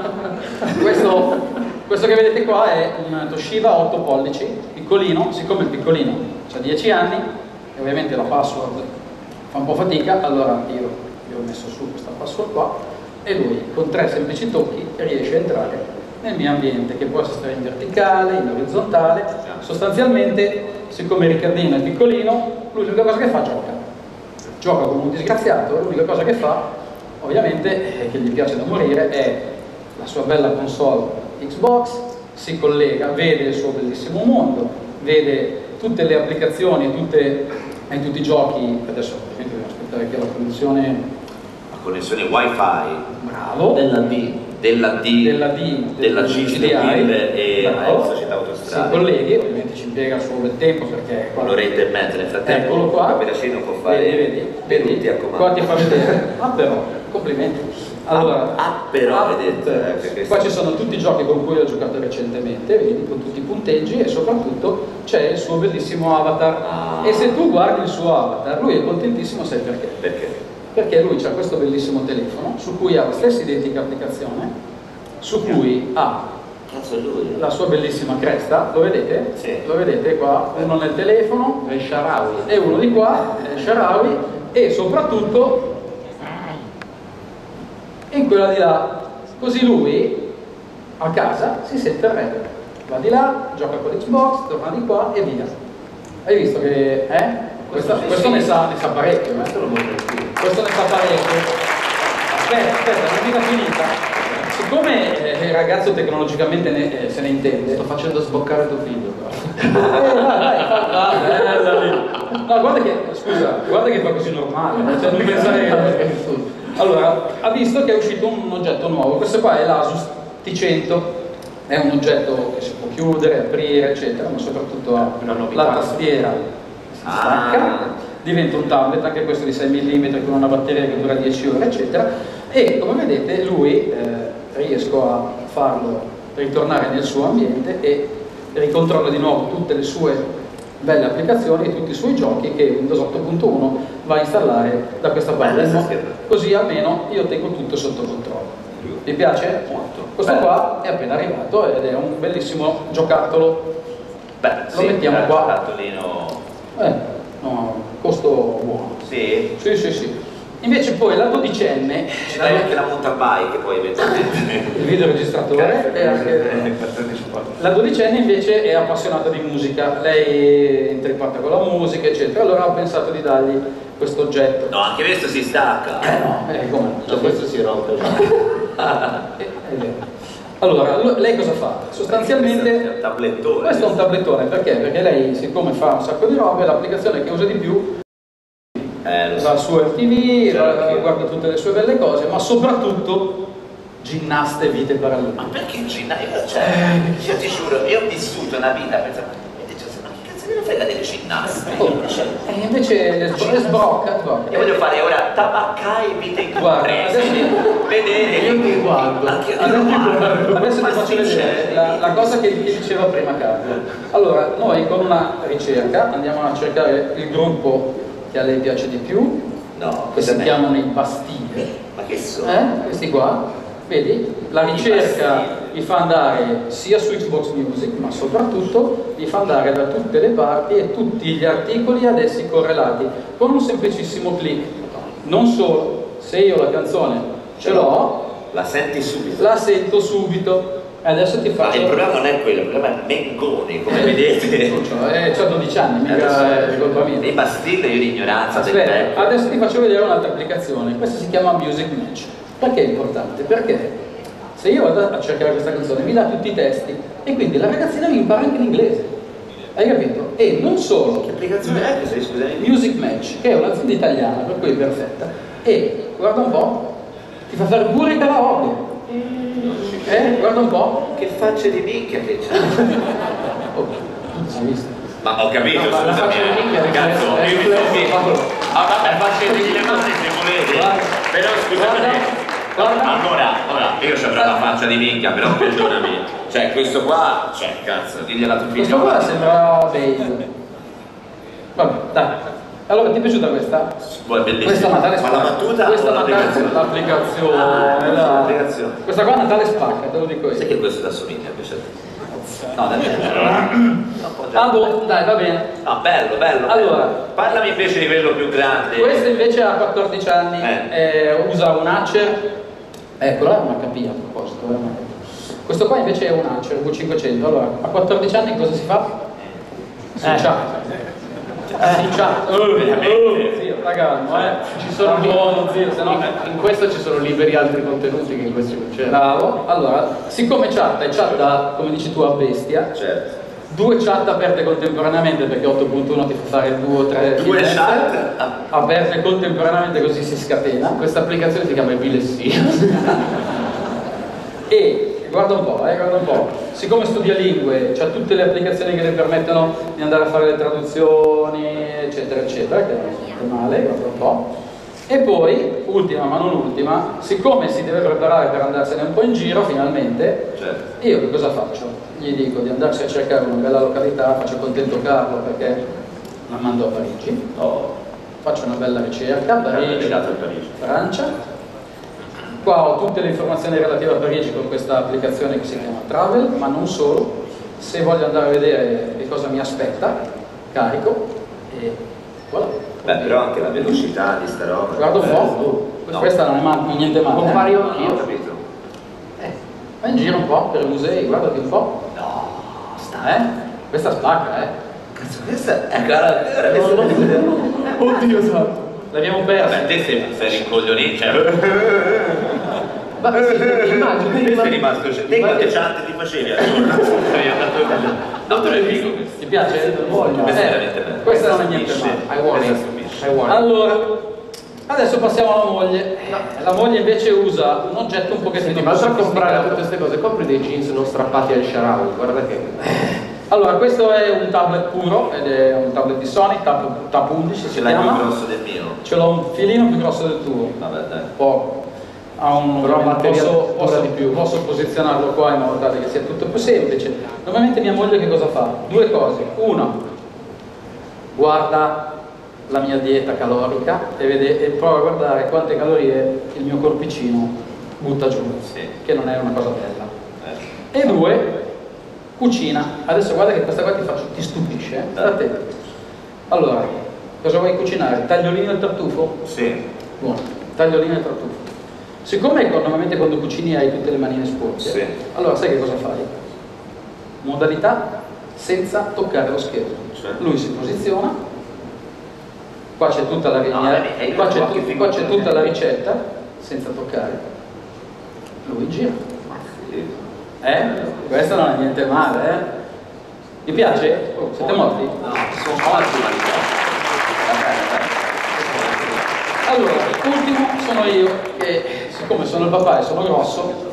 S6: Questo, questo che vedete qua è un Toshiba otto pollici, piccolino, siccome il piccolino ha dieci anni, e ovviamente la password fa un po' fatica, allora io gli ho messo su questa password qua, e lui con tre semplici tocchi riesce a entrare nel mio ambiente, che può essere in verticale, in orizzontale. Sostanzialmente, siccome Riccardino è piccolino, lui l'unica cosa che fa gioca. Gioca come un disgraziato, l'unica cosa che fa, ovviamente, che gli piace da morire, è la sua bella console Xbox, si collega, vede il suo bellissimo mondo, vede tutte le applicazioni e, tutte, e tutti i giochi. Adesso ovviamente dobbiamo aspettare che la connessione,
S1: La connessione wifi
S6: bravo,
S2: Della D.
S1: della D,
S6: della D,
S1: della C S P e
S6: bravo,
S1: Società
S6: si
S1: Autostrade.
S6: colleghi, ovviamente ci impiega il suo bel tempo perché
S1: Con l'oretta e mezza nel frattempo
S6: eccolo qua,
S1: il capitacino può fare
S6: vedi, vedi,
S1: tutti
S6: vedi,
S1: a comando.
S6: qua ti fa vedere, ah però, complimenti. Allora,
S1: Ah, ah, però,
S6: ah,
S1: vedete,
S6: però.
S1: eh, che
S6: Qua
S1: questo-
S6: ci sono tutti i giochi con cui ho giocato recentemente, vedi, con tutti i punteggi, e soprattutto c'è il suo bellissimo avatar.
S1: Ah.
S6: E se tu guardi il suo avatar, lui è contentissimo, sai perché?
S1: Perché?
S6: Perché lui ha questo bellissimo telefono su cui ha la stessa identica applicazione, su cui ha
S1: Cazzo è lui?
S6: la sua bellissima cresta, lo vedete?
S1: Sì.
S6: Lo vedete qua? Uno nel telefono
S2: È Sharawi.
S6: e uno di qua, è Sharawi, e soprattutto in quella di là. Così lui a casa si sente il re, va di là, gioca con l'Xbox, torna di qua e via. Hai visto che eh? Questa, questo ne sa, ne sa parecchio, eh? Questo ne sa parecchio. Aspetta, aspetta, non è mica finita. Siccome eh, il ragazzo tecnologicamente ne, eh, se ne intende.
S1: Sto facendo sboccare tuo figlio.
S6: Eh, vai, vai, fa, va, bella lì. No, guarda che, scusa, guarda che fa così normale, cioè non pensare che... Allora, ha visto che è uscito un oggetto nuovo, questo qua è l'Asus T cento, è un oggetto che si può chiudere, aprire, eccetera, ma soprattutto ha la tastiera, si stacca, diventa un tablet, anche questo di sei millimetri con una batteria che dura dieci ore, eccetera, e come vedete lui, eh, riesco a farlo ritornare nel suo ambiente e ricontrolla di nuovo tutte le sue belle applicazioni e tutti i suoi giochi che Windows otto punto uno va a installare da questa parte, così almeno io tengo tutto sotto controllo. Vi piace? Molto. Questo qua è appena arrivato ed è un bellissimo giocattolo.
S1: Beh,
S6: lo
S1: sì,
S6: mettiamo
S1: eh,
S6: qua.
S1: Cartolino.
S6: Eh, no, costo buono.
S1: Sì?
S6: Sì, sì, sì. Invece poi la dodicenne...
S1: Ci dai anche la mountain bike poi eventualmente.
S6: Il videoregistratore e anche... La dodicenne invece è appassionata di musica, lei è intrippata con la musica, eccetera, allora ho pensato di dargli questo oggetto.
S1: No, anche questo si stacca.
S6: Eh no, eh, come?
S2: No, questo si rompe.
S6: Eh, è vero. Allora, lei cosa fa? Sostanzialmente...
S1: Questo è un tablettone.
S6: Questo è un tablettone, perché? Perché lei, siccome fa un sacco di robe, l'applicazione che usa di più
S1: Eh,
S6: va su M T V, va, guarda tutte le sue belle cose, ma soprattutto ginnaste e vite parallele.
S1: Ma perché ginnastica? Cioè, io ti giuro, io ho vissuto una vita pensando, ma che cazzo me ne frega delle ginnastiche?
S6: Oh, e invece le, sbro- le sbrocca, sbrocca.
S1: Io voglio fare ora tabaccai vite
S6: Guarda,
S1: comprese,
S6: adesso-
S1: vedere
S2: Io mi guardo.
S1: anche io
S6: Adesso,
S1: mi guardo.
S6: adesso ti
S1: Ma
S6: faccio vedere
S1: sinceri.
S6: la, la cosa che ti diceva prima Carlo. Allora, noi con una ricerca andiamo a cercare il gruppo che a lei piace di più,
S1: No,
S6: che si
S1: cosa me-
S6: chiamano i Bastille.
S1: Ma che sono?
S6: Eh? Questi qua, vedi? La ricerca vi fa andare sia su Xbox Music, ma soprattutto vi fa andare da tutte le parti e tutti gli articoli ad essi correlati, con un semplicissimo clic. Non solo, se io la canzone ce l'ho,
S1: La senti subito.
S6: la sento subito. E adesso ti
S1: Ma
S6: faccio...
S1: il problema non è quello, il problema è Mengoni, come vedete.
S6: Eh, c'ho dodici anni, mica è colpa mia.
S1: Dei Bastille io l'ignoranza del
S6: Aspetta,
S1: tempo.
S6: adesso ti faccio vedere un'altra applicazione. Questa si chiama Music Match. Perché è importante? Perché se io vado a cercare questa canzone mi dà tutti i testi e quindi la ragazzina mi impara anche l'inglese. Hai capito? E non solo.
S1: Che applicazione è questa? Scusami.
S6: Music Match, che è un'azienda italiana, per cui è perfetta. E guarda un po', ti fa fare pure i karaoke. Eh, guarda un po'.
S1: Che facce di minchia che c'è.
S6: Oh, tu ti sei visto?
S1: Ma ho capito,
S2: No, ma la
S1: scusami.
S2: faccia di minchia è
S1: Cazzo,
S2: riflesso-
S1: io mi sto
S2: riflesso-
S1: Ah, vabbè, facetemi le mani se volete.
S6: Guarda.
S1: Però scusate.
S6: Guarda. Guarda.
S1: Allora, ora, io ci avrò la faccia di minchia, però perdonami. Cioè, questo qua, cioè, cazzo, digliela a tuo
S6: Questo
S1: figlio.
S6: qua sembra Bale. Vabbè, dai. Allora, ti è piaciuta questa?
S1: Poi è bellissimo.
S6: Questa Natale
S1: Ma
S6: spacca.
S1: la battuta
S6: Questa
S1: o
S6: Natale
S1: l'applicazione?
S6: l'applicazione.
S1: Ah,
S6: la-
S1: l'applicazione.
S6: Questa qua Natale spacca, te lo dico io.
S1: Sai che questo da assomiglia invece a te? No, davvero.
S6: Ah, boh, dai, va bene.
S1: No, bello, bello.
S6: Allora.
S1: bello. Parlami invece di quello più grande.
S6: Questo invece ha quattordici anni,
S1: Eh.
S6: eh, usa un Acer. Eccola, è un H P a proposito. È un H P. Questo qua invece è un Acer V cinquecento. Allora, a quattordici anni cosa si fa? Si
S2: Eh.
S6: chatta. Si chatta. Oh, oh, zio, sta calmo, eh. Ci sono buono, zio, se no...
S2: In questo ci sono liberi altri contenuti che in questo non c'è.
S6: Bravo. Allora, siccome chatta e chatta, come dici tu, a bestia,
S1: Certo.
S6: due chat aperte contemporaneamente, perché otto punto uno ti fa fare due o tre
S1: Due
S6: finestre,
S1: chat?
S6: aperte contemporaneamente, così si scatena.
S2: Questa applicazione si chiama Epilepsia.
S6: E guarda un po', eh, guarda un po'. Siccome studia lingue, c'ha tutte le applicazioni che le permettono di andare a fare le traduzioni, eccetera, eccetera, che non è niente male, guarda un po'. E poi, ultima ma non ultima, siccome si deve preparare per andarsene un po' in giro, finalmente,
S1: Certo.
S6: io che cosa faccio? Gli dico di andarsi a cercare una bella località, faccio contento Carlo perché la mando a Parigi,
S1: Oh,
S6: faccio una bella ricerca, Parigi,
S1: legato a Parigi.
S6: Francia. Qua ho tutte le informazioni relative a Parigi con questa applicazione che si chiama Travel, ma non solo. Se voglio andare a vedere che cosa mi aspetta, carico e voilà.
S1: Beh, però anche la velocità di sta roba.
S6: Guarda un po',
S1: No.
S6: questa non è ma- niente male. eh.
S2: Compari
S1: Ho
S2: anch'io.
S1: capito.
S6: Eh, vai in giro un po' per i musei, guardati un po'.
S1: No,
S6: Eh? Questa spacca, eh?
S1: Cazzo, questa è cara.
S2: Oddio santo.
S6: L'abbiamo persa.
S1: Vabbè, te sei, sei rincoglionito, cioè.
S2: Ma sì, immagini,
S1: Te sei rimasto, cioè, te quante chat ti facevi al giorno? Sei andato dottore Figo questo.
S6: Ti piace?
S2: Voglio.
S1: Questo è
S6: Eh,
S1: veramente bello.
S6: questa non è niente
S1: Stupisce.
S6: male.
S2: I want
S1: Questa
S2: it.
S1: stupisce.
S2: I want it.
S6: Allora, adesso passiamo alla moglie. La moglie invece usa un oggetto un pochettino
S2: Senti,
S6: più
S2: ma oltre a comprare tutte
S6: sofisticato.
S2: queste cose, compri dei jeans non strappati al Sharawi, guarda che...
S6: Allora, questo è un tablet puro ed è un tablet di Sony, Tab, Tab undici si
S1: Ce l'hai più
S6: chiama.
S1: grosso del mio.
S6: Ce l'ho un filino più grosso del tuo.
S1: Vabbè, dai.
S6: Poco. Ha un,
S2: Però la batteria
S6: posso,
S2: dura
S6: posso,
S2: di più.
S6: posso posizionarlo qua in modo tale che sia tutto più semplice. Normalmente mia moglie che cosa fa? Due cose. Una, guarda la mia dieta calorica e, vede, e prova a guardare quante calorie il mio corpicino butta giù,
S1: Sì.
S6: che non è una cosa bella.
S1: Eh.
S6: E due, cucina. Adesso guarda che questa qua ti, faccio, ti stupisce, eh? Stai attento. Allora, cosa vuoi cucinare? Tagliolino al tartufo?
S1: Sì.
S6: Buono, tagliolino al tartufo. Siccome normalmente quando cucini hai tutte le manine sporche,
S1: Sì.
S6: allora sai che cosa fai? Modalità senza toccare lo schermo.
S1: Cioè?
S6: Lui si posiziona, qua c'è tutta la,
S1: No,
S6: linea-
S1: vedi, hai
S6: qua c'è
S1: qualche
S6: tut-
S1: figura
S6: qua c'è
S1: del
S6: tutta la
S1: genere.
S6: ricetta, senza toccare. Lui gira.
S1: Sì.
S6: Eh? Questo non è niente male, eh? Vi piace? Oh, siete morti?
S1: No, sono molto
S6: Allora, ultimo sono io, che siccome sono il papà e sono grosso,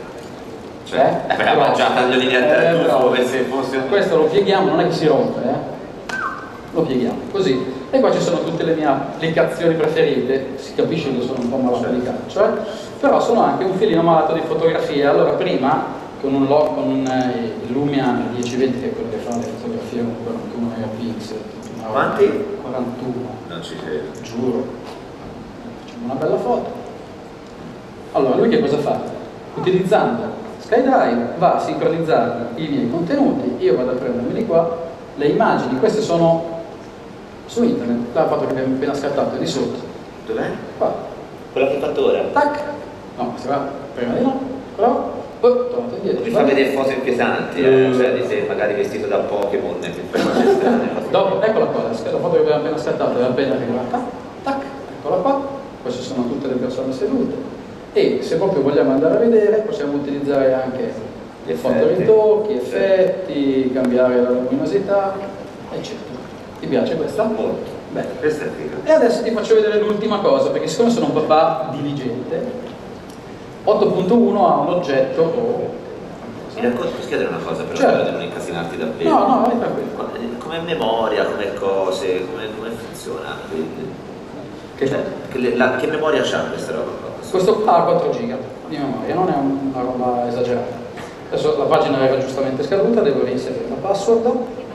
S1: Cioè, eh, beh, ma già tagliolini al tartufo,
S6: bravo.
S1: come se fosse...
S6: Questo lo pieghiamo, non è che si rompe, eh? Lo pieghiamo, così. E qua ci sono tutte le mie applicazioni preferite, si capisce che sono un po' malato di calcio, eh? Però sono anche un filino malato di fotografia. Allora, prima, con un, lo- con un eh, il Lumia dieci venti, che è quello che fa le fotografie con quarantuno megapixel.
S1: Quanti?
S6: quarantuno,
S1: Non ci credo.
S6: giuro. Facciamo una bella foto. Allora, lui che cosa fa? Utilizzando SkyDrive va a sincronizzare i miei contenuti, io vado a prendermi di qua le immagini, queste sono su internet, la foto che abbiamo appena scattato è di sotto,
S1: Dov'è?
S6: qua,
S1: Quella che hai fatto ora.
S6: tac, no, questa qua, prima di no, però, oh, tornato indietro.
S1: Mi fa vedere foto inquietanti, eh? Cioè di te magari vestito da Pokémon che fai cose strane.
S6: Dopo, eccola qua, la la foto che abbiamo appena scattato è appena arrivata, tac, eccola qua, queste sono tutte le persone sedute. E se proprio vogliamo andare a vedere possiamo utilizzare anche
S1: Gli
S6: foto
S1: effetti.
S6: ritocchi, effetti, cambiare la luminosità, eccetera. Ti piace questa?
S1: Molto.
S6: Bene.
S1: Questa è figa.
S6: E adesso ti faccio vedere l'ultima cosa, perché siccome sono un papà diligente, otto punto uno ha un oggetto o...
S1: Mi racconti, posso chiedere una cosa però,
S6: Certo.
S1: per non incasinarti davvero?
S6: No, no, vai tranquillo.
S1: Come- Come memoria, come cose, come, come funziona? Quindi,
S6: Che,
S1: cioè, che, le- la- che memoria c'ha questa roba qua?
S6: questo qua ha quattro giga di memoria, non è un- una roba esagerata. Adesso la pagina era giustamente scaduta, devo reinserire la password.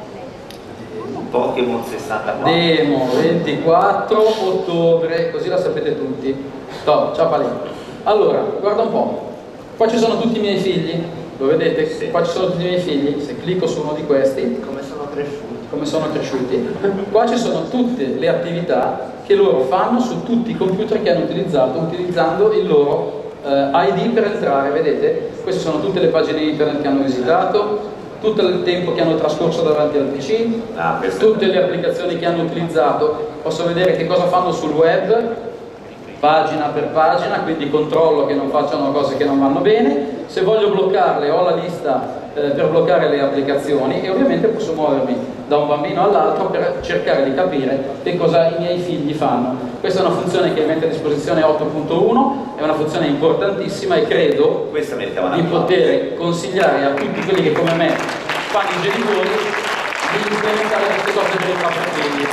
S1: Pokémon sessantaquattro.
S6: Demo ventiquattro ottobre, così la sapete tutti. Top, ciao Palè. Allora, guarda un po'. Qua ci sono tutti i miei figli, lo vedete?
S1: Sì.
S6: Qua ci sono tutti i miei figli. Se clicco su uno di questi,
S5: Come sono cresciuti?
S6: come sono cresciuti, qua ci sono tutte le attività che loro fanno su tutti i computer che hanno utilizzato, utilizzando il loro eh, I D per entrare, vedete? Queste sono tutte le pagine internet che hanno visitato, tutto il tempo che hanno trascorso davanti al P C,
S1: Ah, questo è
S6: tutte le applicazioni che hanno utilizzato, posso vedere che cosa fanno sul web, pagina per pagina, quindi controllo che non facciano cose che non vanno bene. Se voglio bloccarle ho la lista eh, per bloccare le applicazioni e ovviamente posso muovermi da un bambino all'altro per cercare di capire che cosa i miei figli fanno. Questa è una funzione che mette a disposizione otto punto uno, è una funzione importantissima e credo
S1: Questa meritava una
S6: di poter consigliare a tutti quelli che come me fanno i genitori di implementare queste cose per i propri figli.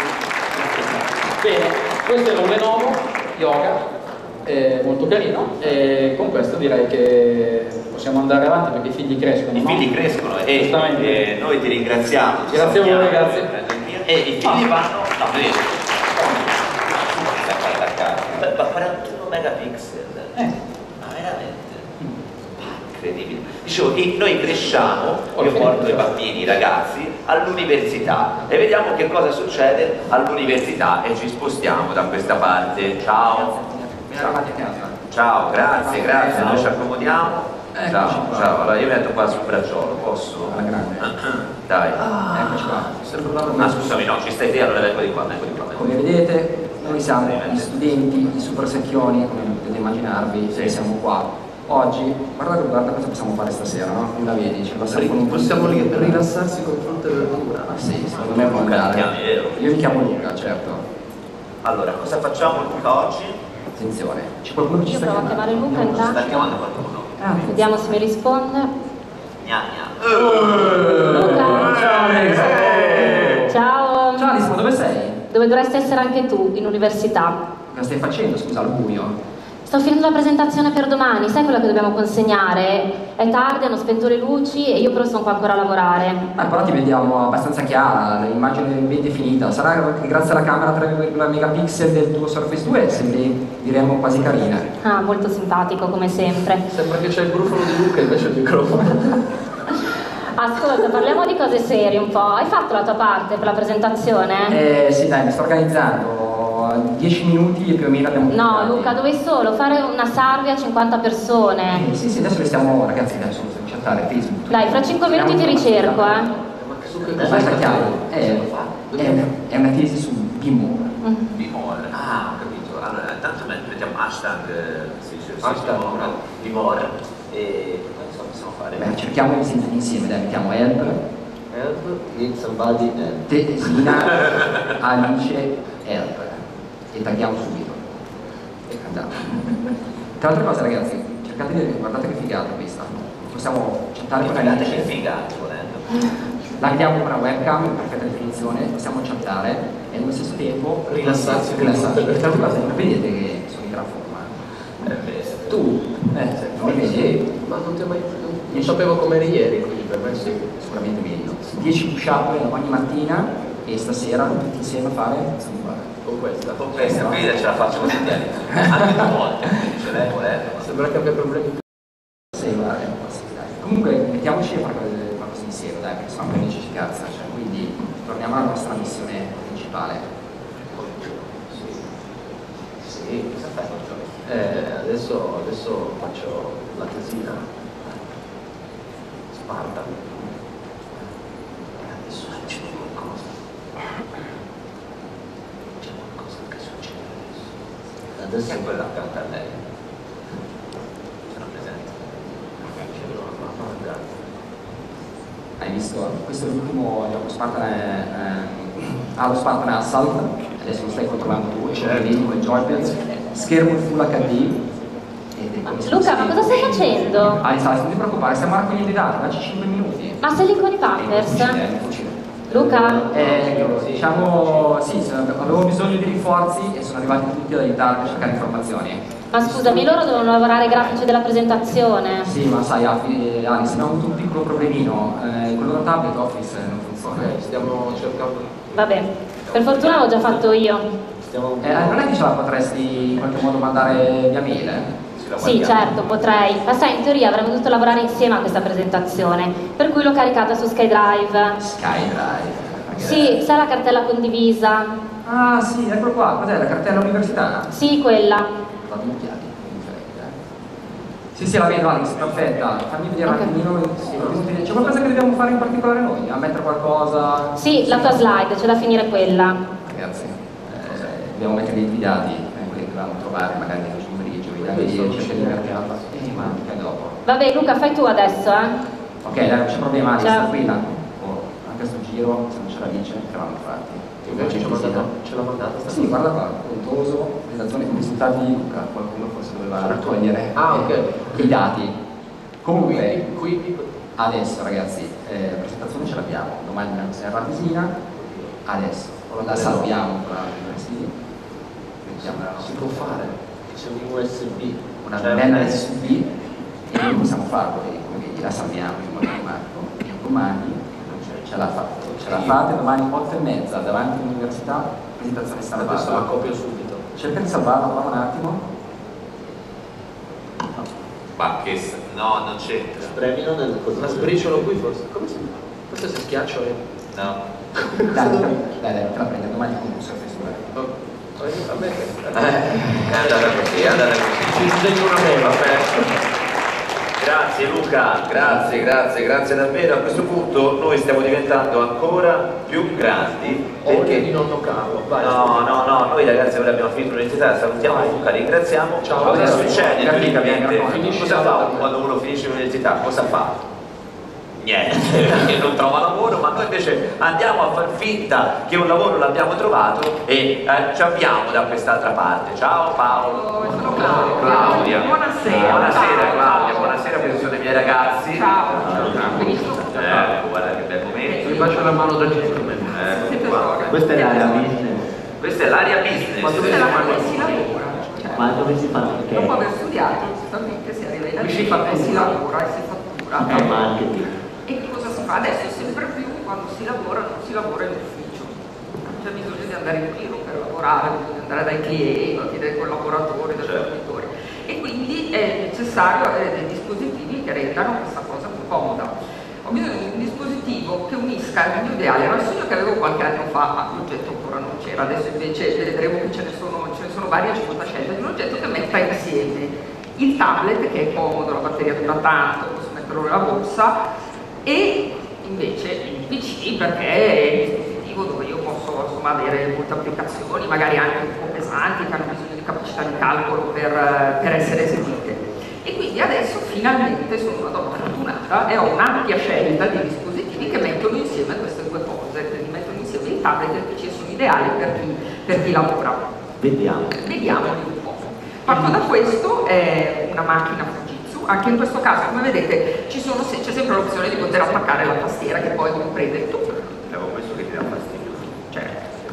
S6: Bene, questo era un Lenovo Yoga, è molto carino, e con questo direi che possiamo andare avanti perché i figli crescono.
S1: I
S6: no?
S1: figli crescono e,
S6: Giustamente.
S1: e noi ti ringraziamo. ti
S6: Grazie a voi,
S1: salutiamo,
S6: ragazzi.
S1: prendo il mio, E i figli
S6: Ah.
S1: vanno a vedere. Sempre attaccati. Beh, ma quarantuno megapixel.
S6: Eh.
S1: Ma veramente? Incredibile. Dicevo che noi cresciamo,
S6: Ho
S1: io
S6: finito.
S1: porto i bambini, i ragazzi, all'università e vediamo che cosa succede all'università e ci spostiamo da questa parte. Ciao.
S5: Ben arrivati a casa.
S1: Ciao, grazie, grazie, noi ci accomodiamo.
S6: Eccoci
S1: Ciao,
S6: qua.
S1: ciao, allora io mi metto qua sul bracciolo, posso?
S6: Alla grande.
S1: Dai.
S6: Eccoci qua.
S1: Ah, scusami, no, ci stai dietro, ecco di qua, ecco di qua.
S6: Come vedete, noi siamo gli studenti, i super secchioni, come potete immaginarvi,
S1: Sì.
S6: e siamo qua. Oggi, guarda, guarda cosa possiamo fare stasera, no? Tu la vedi, ci passiamo con un
S2: Possiamo
S6: po' di-
S2: rilassarsi con frutta e verdura.
S6: Ah, sì, secondo me può andare.
S1: chiami, vero?
S6: Io mi chiamo Luca, certo.
S1: Allora, cosa facciamo Luca oggi?
S6: Attenzione, c'è qualcuno che ci
S7: Io
S6: sta
S7: provo a
S6: chiamando?
S7: chiamare Luca
S1: Ci sta
S7: intanto.
S1: chiamando qualcuno?
S6: Ah,
S7: Vediamo se mi risponde.
S1: Gna gna.
S7: Luca!
S6: ciao Alex!
S7: Ciao!
S6: Ciao Alice, ma dove sei?
S7: Dove dovresti essere anche tu, in università.
S6: Cosa stai facendo, scusa, al buio?
S7: Sto finendo la presentazione per domani, sai quella che dobbiamo consegnare? È tardi, hanno spento le luci e io però sono qua ancora a lavorare.
S6: Ah, però ti vediamo abbastanza chiara, l'immagine è ben definita. Sarà che grazie alla camera tre virgola uno megapixel del tuo Surface due sembri, diremmo, quasi carina.
S7: Ah, molto simpatico come sempre.
S2: Sembra che c'è il brufolo di Luca invece il microfono.
S7: Ascolta, parliamo di cose serie un po'. Hai fatto la tua parte per la presentazione?
S6: Eh sì, dai, mi sto organizzando. dieci minuti e più o meno abbiamo
S7: No,
S6: finito.
S7: Luca, dove solo? Fare una salvia a cinquanta persone.
S6: Eh, sì, sì, adesso li stiamo, ragazzi, adesso bisogna chattare Facebook.
S7: Dai, fra cinque minuti ti ricerco, eh.
S2: Ma che su che
S6: Ma sta chiaro, è, è, è una tesi su Bimore.
S1: Bimore. Ah, ho capito. Allora, intanto mettiamo hashtag, eh, si dice,
S2: Hashtag.
S1: Bimore. E cosa possiamo fare?
S6: Beh, cerchiamo di sentire insieme, dai, mettiamo help,
S2: Help, need somebody help.
S6: Tesina, Alice, help. E tagliamo subito. E andiamo. Tra altre cose, ragazzi, cercate di guardate che figata questa. Possiamo chattare con
S1: Guardate che
S6: Alice.
S1: figata, volendo.
S6: La vediamo con una webcam in perfetta definizione, possiamo chattare e allo stesso tempo
S2: Rilassarsi.
S6: rilassarci. Tra altre cose, vedete che sono in gran forma.
S1: È vero.
S6: Tu, eh, mi vedi?
S2: Ma non ti ho mai... Non sapevo com'eri ieri, quindi per me sì.
S6: Sicuramente meglio. dieci push-up ogni mattina e stasera tutti insieme a fare
S2: Con questa.
S1: Con questa guida ce la faccio volentieri. Anche due volte, ce l'hai volendo.
S2: Sembra che abbia problemi.
S6: Sì, guarda, è un po' sì, dai. Comunque mettiamoci a fare cose, fare cose insieme, dai, perché sennò poi ci cazza, cioè, quindi torniamo alla nostra missione principale.
S2: Sì, cosa fai? Eh, adesso, adesso faccio la tesina. Sparta.
S1: Adesso succede qualcosa. C'è qualcosa che succede adesso.
S2: Adesso
S1: Chi è quello accanto a lei? Sono presente.
S2: c'è una manga.
S6: Hai visto? Questo è l'ultimo gioco Spartan, eh, eh, ah, lo Spartan Assault, adesso lo stai controllando tu, c'è vedi con il joypad, schermo full acca di.
S7: Luca, ma cosa stai facendo?
S6: Alisa, non ti preoccupare, stiamo raccogliendo i dati, dacci cinque minuti.
S7: Ma sei lì con i Pampers? Luca?
S6: Eh, diciamo, sì, avevo bisogno di rinforzi e sono arrivati tutti ad aiutarmi a cercare informazioni.
S7: Ma scusami, loro devono lavorare ai grafici della presentazione.
S6: Sì, ma sai, Alice, abbiamo avuto un piccolo problemino, eh, con il loro tablet Office non funziona.
S2: Ok, stiamo cercando.
S7: Vabbè, per fortuna l'ho già fatto io.
S2: Stiamo.
S6: Eh, non è che ce la potresti in qualche modo mandare via mail? Eh?
S7: Sì, certo, potrei. Ma sai, in teoria avremmo dovuto lavorare insieme a questa presentazione, per cui l'ho caricata su SkyDrive.
S6: SkyDrive.
S7: Sì, sai la cartella condivisa?
S6: Ah sì, ecco qua, cos'è la cartella universitaria?
S7: Sì, quella.
S6: Vado in occhiali, differente, eh. Sì, sì, la vedo Alex, perfetta. Fammi vedere un
S7: Ok.
S6: attimino. Sì, c'è qualcosa che dobbiamo fare in particolare noi? Ammettere qualcosa?
S7: Sì, la tua slide, c'è da finire quella.
S6: Ragazzi, eh, dobbiamo mettere dei dati, eh, quelli che dobbiamo trovare magari nel pomeriggio, i dati di ricerca di mercato. Eh, ma anche dopo.
S7: Vabbè, Luca, fai tu adesso, eh?
S6: Ok, dai, non c'è problema, Alex,
S7: Ciao.
S6: tranquilla. Oh, anche sto giro, se non ce la dice, eravamo fatti.
S2: Invece ce l'ha mandata. Ce l'ha mandata sta
S6: Sì, guarda qua, contoso, presentazione con i risultati di Luca, qualcuno forse doveva raccogliere
S2: Ah, ok.
S6: i dati. Comunque,
S2: Qui, qui,
S6: adesso ragazzi, eh, la presentazione ce l'abbiamo, domani dobbiamo segnare la tesina, adesso la salviamo con la università, mettiamola
S2: si può fare. C'è un U S B.
S6: una
S1: C'è
S6: bella
S1: un-
S6: S U V e noi possiamo farlo, e come vedi la salviamo in modo automatico e domani ce la fate, ce la fate domani otto e mezza davanti all'università, presentazione
S2: Adesso la
S6: stampata.
S2: copio subito.
S6: Cerca di salvarla, prova un attimo.
S1: Ma che s- no, non c'entra.
S2: Spremilo nel coso. La sbriciolo qui forse. Come si. Forse se schiaccio e.
S1: No.
S6: Dai, dai, dai, te la prende, domani con Surface due.
S2: Oh. A me che.
S1: È andata così, è andata così.
S2: Ci disegno una mela.
S1: Vabbè. Grazie Luca, grazie, grazie, grazie davvero. A questo punto noi stiamo diventando ancora più grandi.
S2: Perché di nonno Carlo. Vai,
S1: no, no, no, noi ragazzi ora abbiamo finito l'università, salutiamo Luca, ringraziamo.
S2: Ciao,
S1: cosa
S2: grazie.
S1: succede praticamente?
S2: Finisci
S1: Cosa
S2: la
S1: fa
S2: laurea.
S1: quando uno finisce l'università? Cosa fa? Niente, perché non trova lavoro, ma noi invece andiamo a far finta che un lavoro l'abbiamo trovato e eh, ci avviamo da quest'altra parte. Ciao Paolo.
S8: Sono Claudia.
S1: Claudia.
S8: Buonasera.
S1: Buonasera
S8: Ciao.
S1: Claudia, buonasera, questi sono i miei ragazzi.
S8: Ciao.
S1: Benissimo. Ecco, guarda che bel momento.
S2: Vi faccio la mano da gentleman.
S1: Ecco qua.
S9: Questa è l'area business.
S1: Questa è l'area business.
S2: Ma dove
S8: Questa è
S2: si
S8: la
S2: fa?
S8: che si lavora. Cioè,
S9: Ma dove si fa? Che
S8: dopo aver studiato, giustamente si arriva in
S2: Qui si fa
S8: azienda e si
S2: tutto.
S8: lavora e si fattura.
S9: fa marketing.
S8: E cosa si fa? Adesso sempre più quando si lavora non si lavora in ufficio. Non c'è bisogno di andare in giro per lavorare, bisogna andare dai clienti, dai collaboratori, dai
S1: Certo.
S8: fornitori. E quindi è necessario avere dei dispositivi che rendano questa cosa più comoda. Ho bisogno di un dispositivo che unisca il mio ideale. Era il sogno che avevo qualche anno fa, ma l'oggetto ancora non c'era. Adesso invece vedremo che ce ne sono, ce ne sono varie scelta scelte di un oggetto che metta insieme il tablet, che è comodo, la batteria dura tanto, posso metterlo nella borsa, e invece il P C, perché è il dispositivo dove io posso insomma, avere molte applicazioni, magari anche un po' pesanti, che hanno bisogno di capacità di calcolo per, per essere eseguite. E quindi adesso finalmente sono una donna fortunata e ho un'ampia scelta di dispositivi che mettono insieme queste due cose, quindi mettono insieme il tablet e il P C, sono ideali per chi, per chi lavora.
S9: Vediamo.
S8: Vediamoli un po'. Parto da questo, è una macchina Fujitsu, anche in questo caso come vedete c'è sempre l'opzione di poter attaccare la tastiera che poi comprende tutto.
S1: Avevo questo che ti dà fastidio.
S8: Cioè,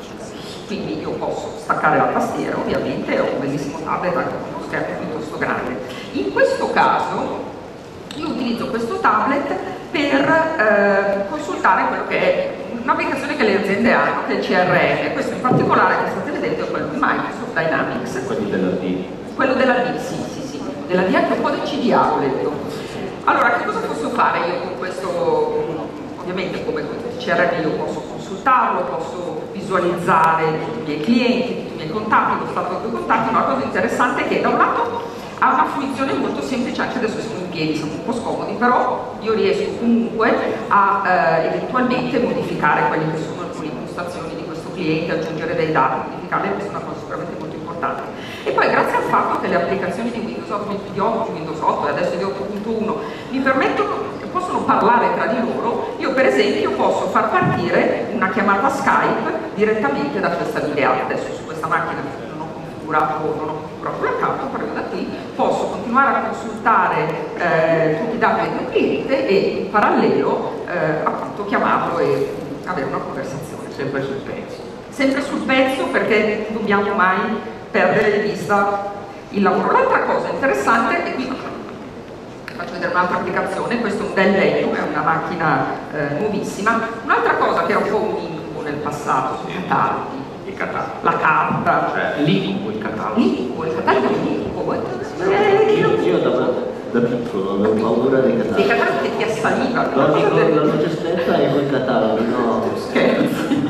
S8: quindi io posso staccare la tastiera ovviamente, ho un bellissimo tablet anche con uno schermo piuttosto grande. In questo caso io utilizzo questo tablet per eh, consultare quello che è un'applicazione che le aziende hanno, che è il C R M. Questo in particolare che state vedendo è quello di Microsoft Dynamics.
S9: Quelli della D.
S8: Quello della D, sì, sì, sì, della D, anche un po' del C D A ho letto. Allora, che cosa posso fare io con questo? Ovviamente come con tutti i C R M io posso consultarlo, posso visualizzare tutti i miei clienti, tutti i miei contatti, lo stato dei contatti, ma la cosa interessante è che da un lato ha una fruizione molto semplice, anche adesso siamo in piedi, siamo un po' scomodi, però io riesco comunque a eh, eventualmente modificare quelle che sono alcune impostazioni di questo cliente, aggiungere dei dati, modificarli, questa è una cosa sicuramente molto importante. E poi grazie al fatto che le applicazioni di Windows otto, di otto, Windows otto e adesso di otto punto uno mi permettono, possono parlare tra di loro, io per esempio posso far partire una chiamata Skype direttamente da questa videata. Adesso su questa macchina non ho configurato, non ho configurato l'account, però da qui posso continuare a consultare eh, tutti i dati del mio cliente e in parallelo eh, appunto chiamarlo e avere una conversazione.
S2: Sempre sul pezzo.
S8: Sempre sul pezzo, perché non dobbiamo mai perdere di vista il lavoro. L'altra cosa interessante è qui faccio vedere un'altra applicazione, questo è un Dell Leno, è una macchina eh, nuovissima. Un'altra cosa che era un po' un incubo nel passato, sono i cataloghi.
S1: Il catalogo.
S8: La carta.
S1: Cioè,
S2: L'incubo, il catalogo.
S8: L'incubo, il catalogo è un incubo.
S9: Io, io da, da piccolo avevo paura dei
S8: Dei
S9: cataloghi.
S8: cataloghi che ti assalivano.
S9: L'ho la noce stessa e quei cataloghi, no.
S8: Scherzi.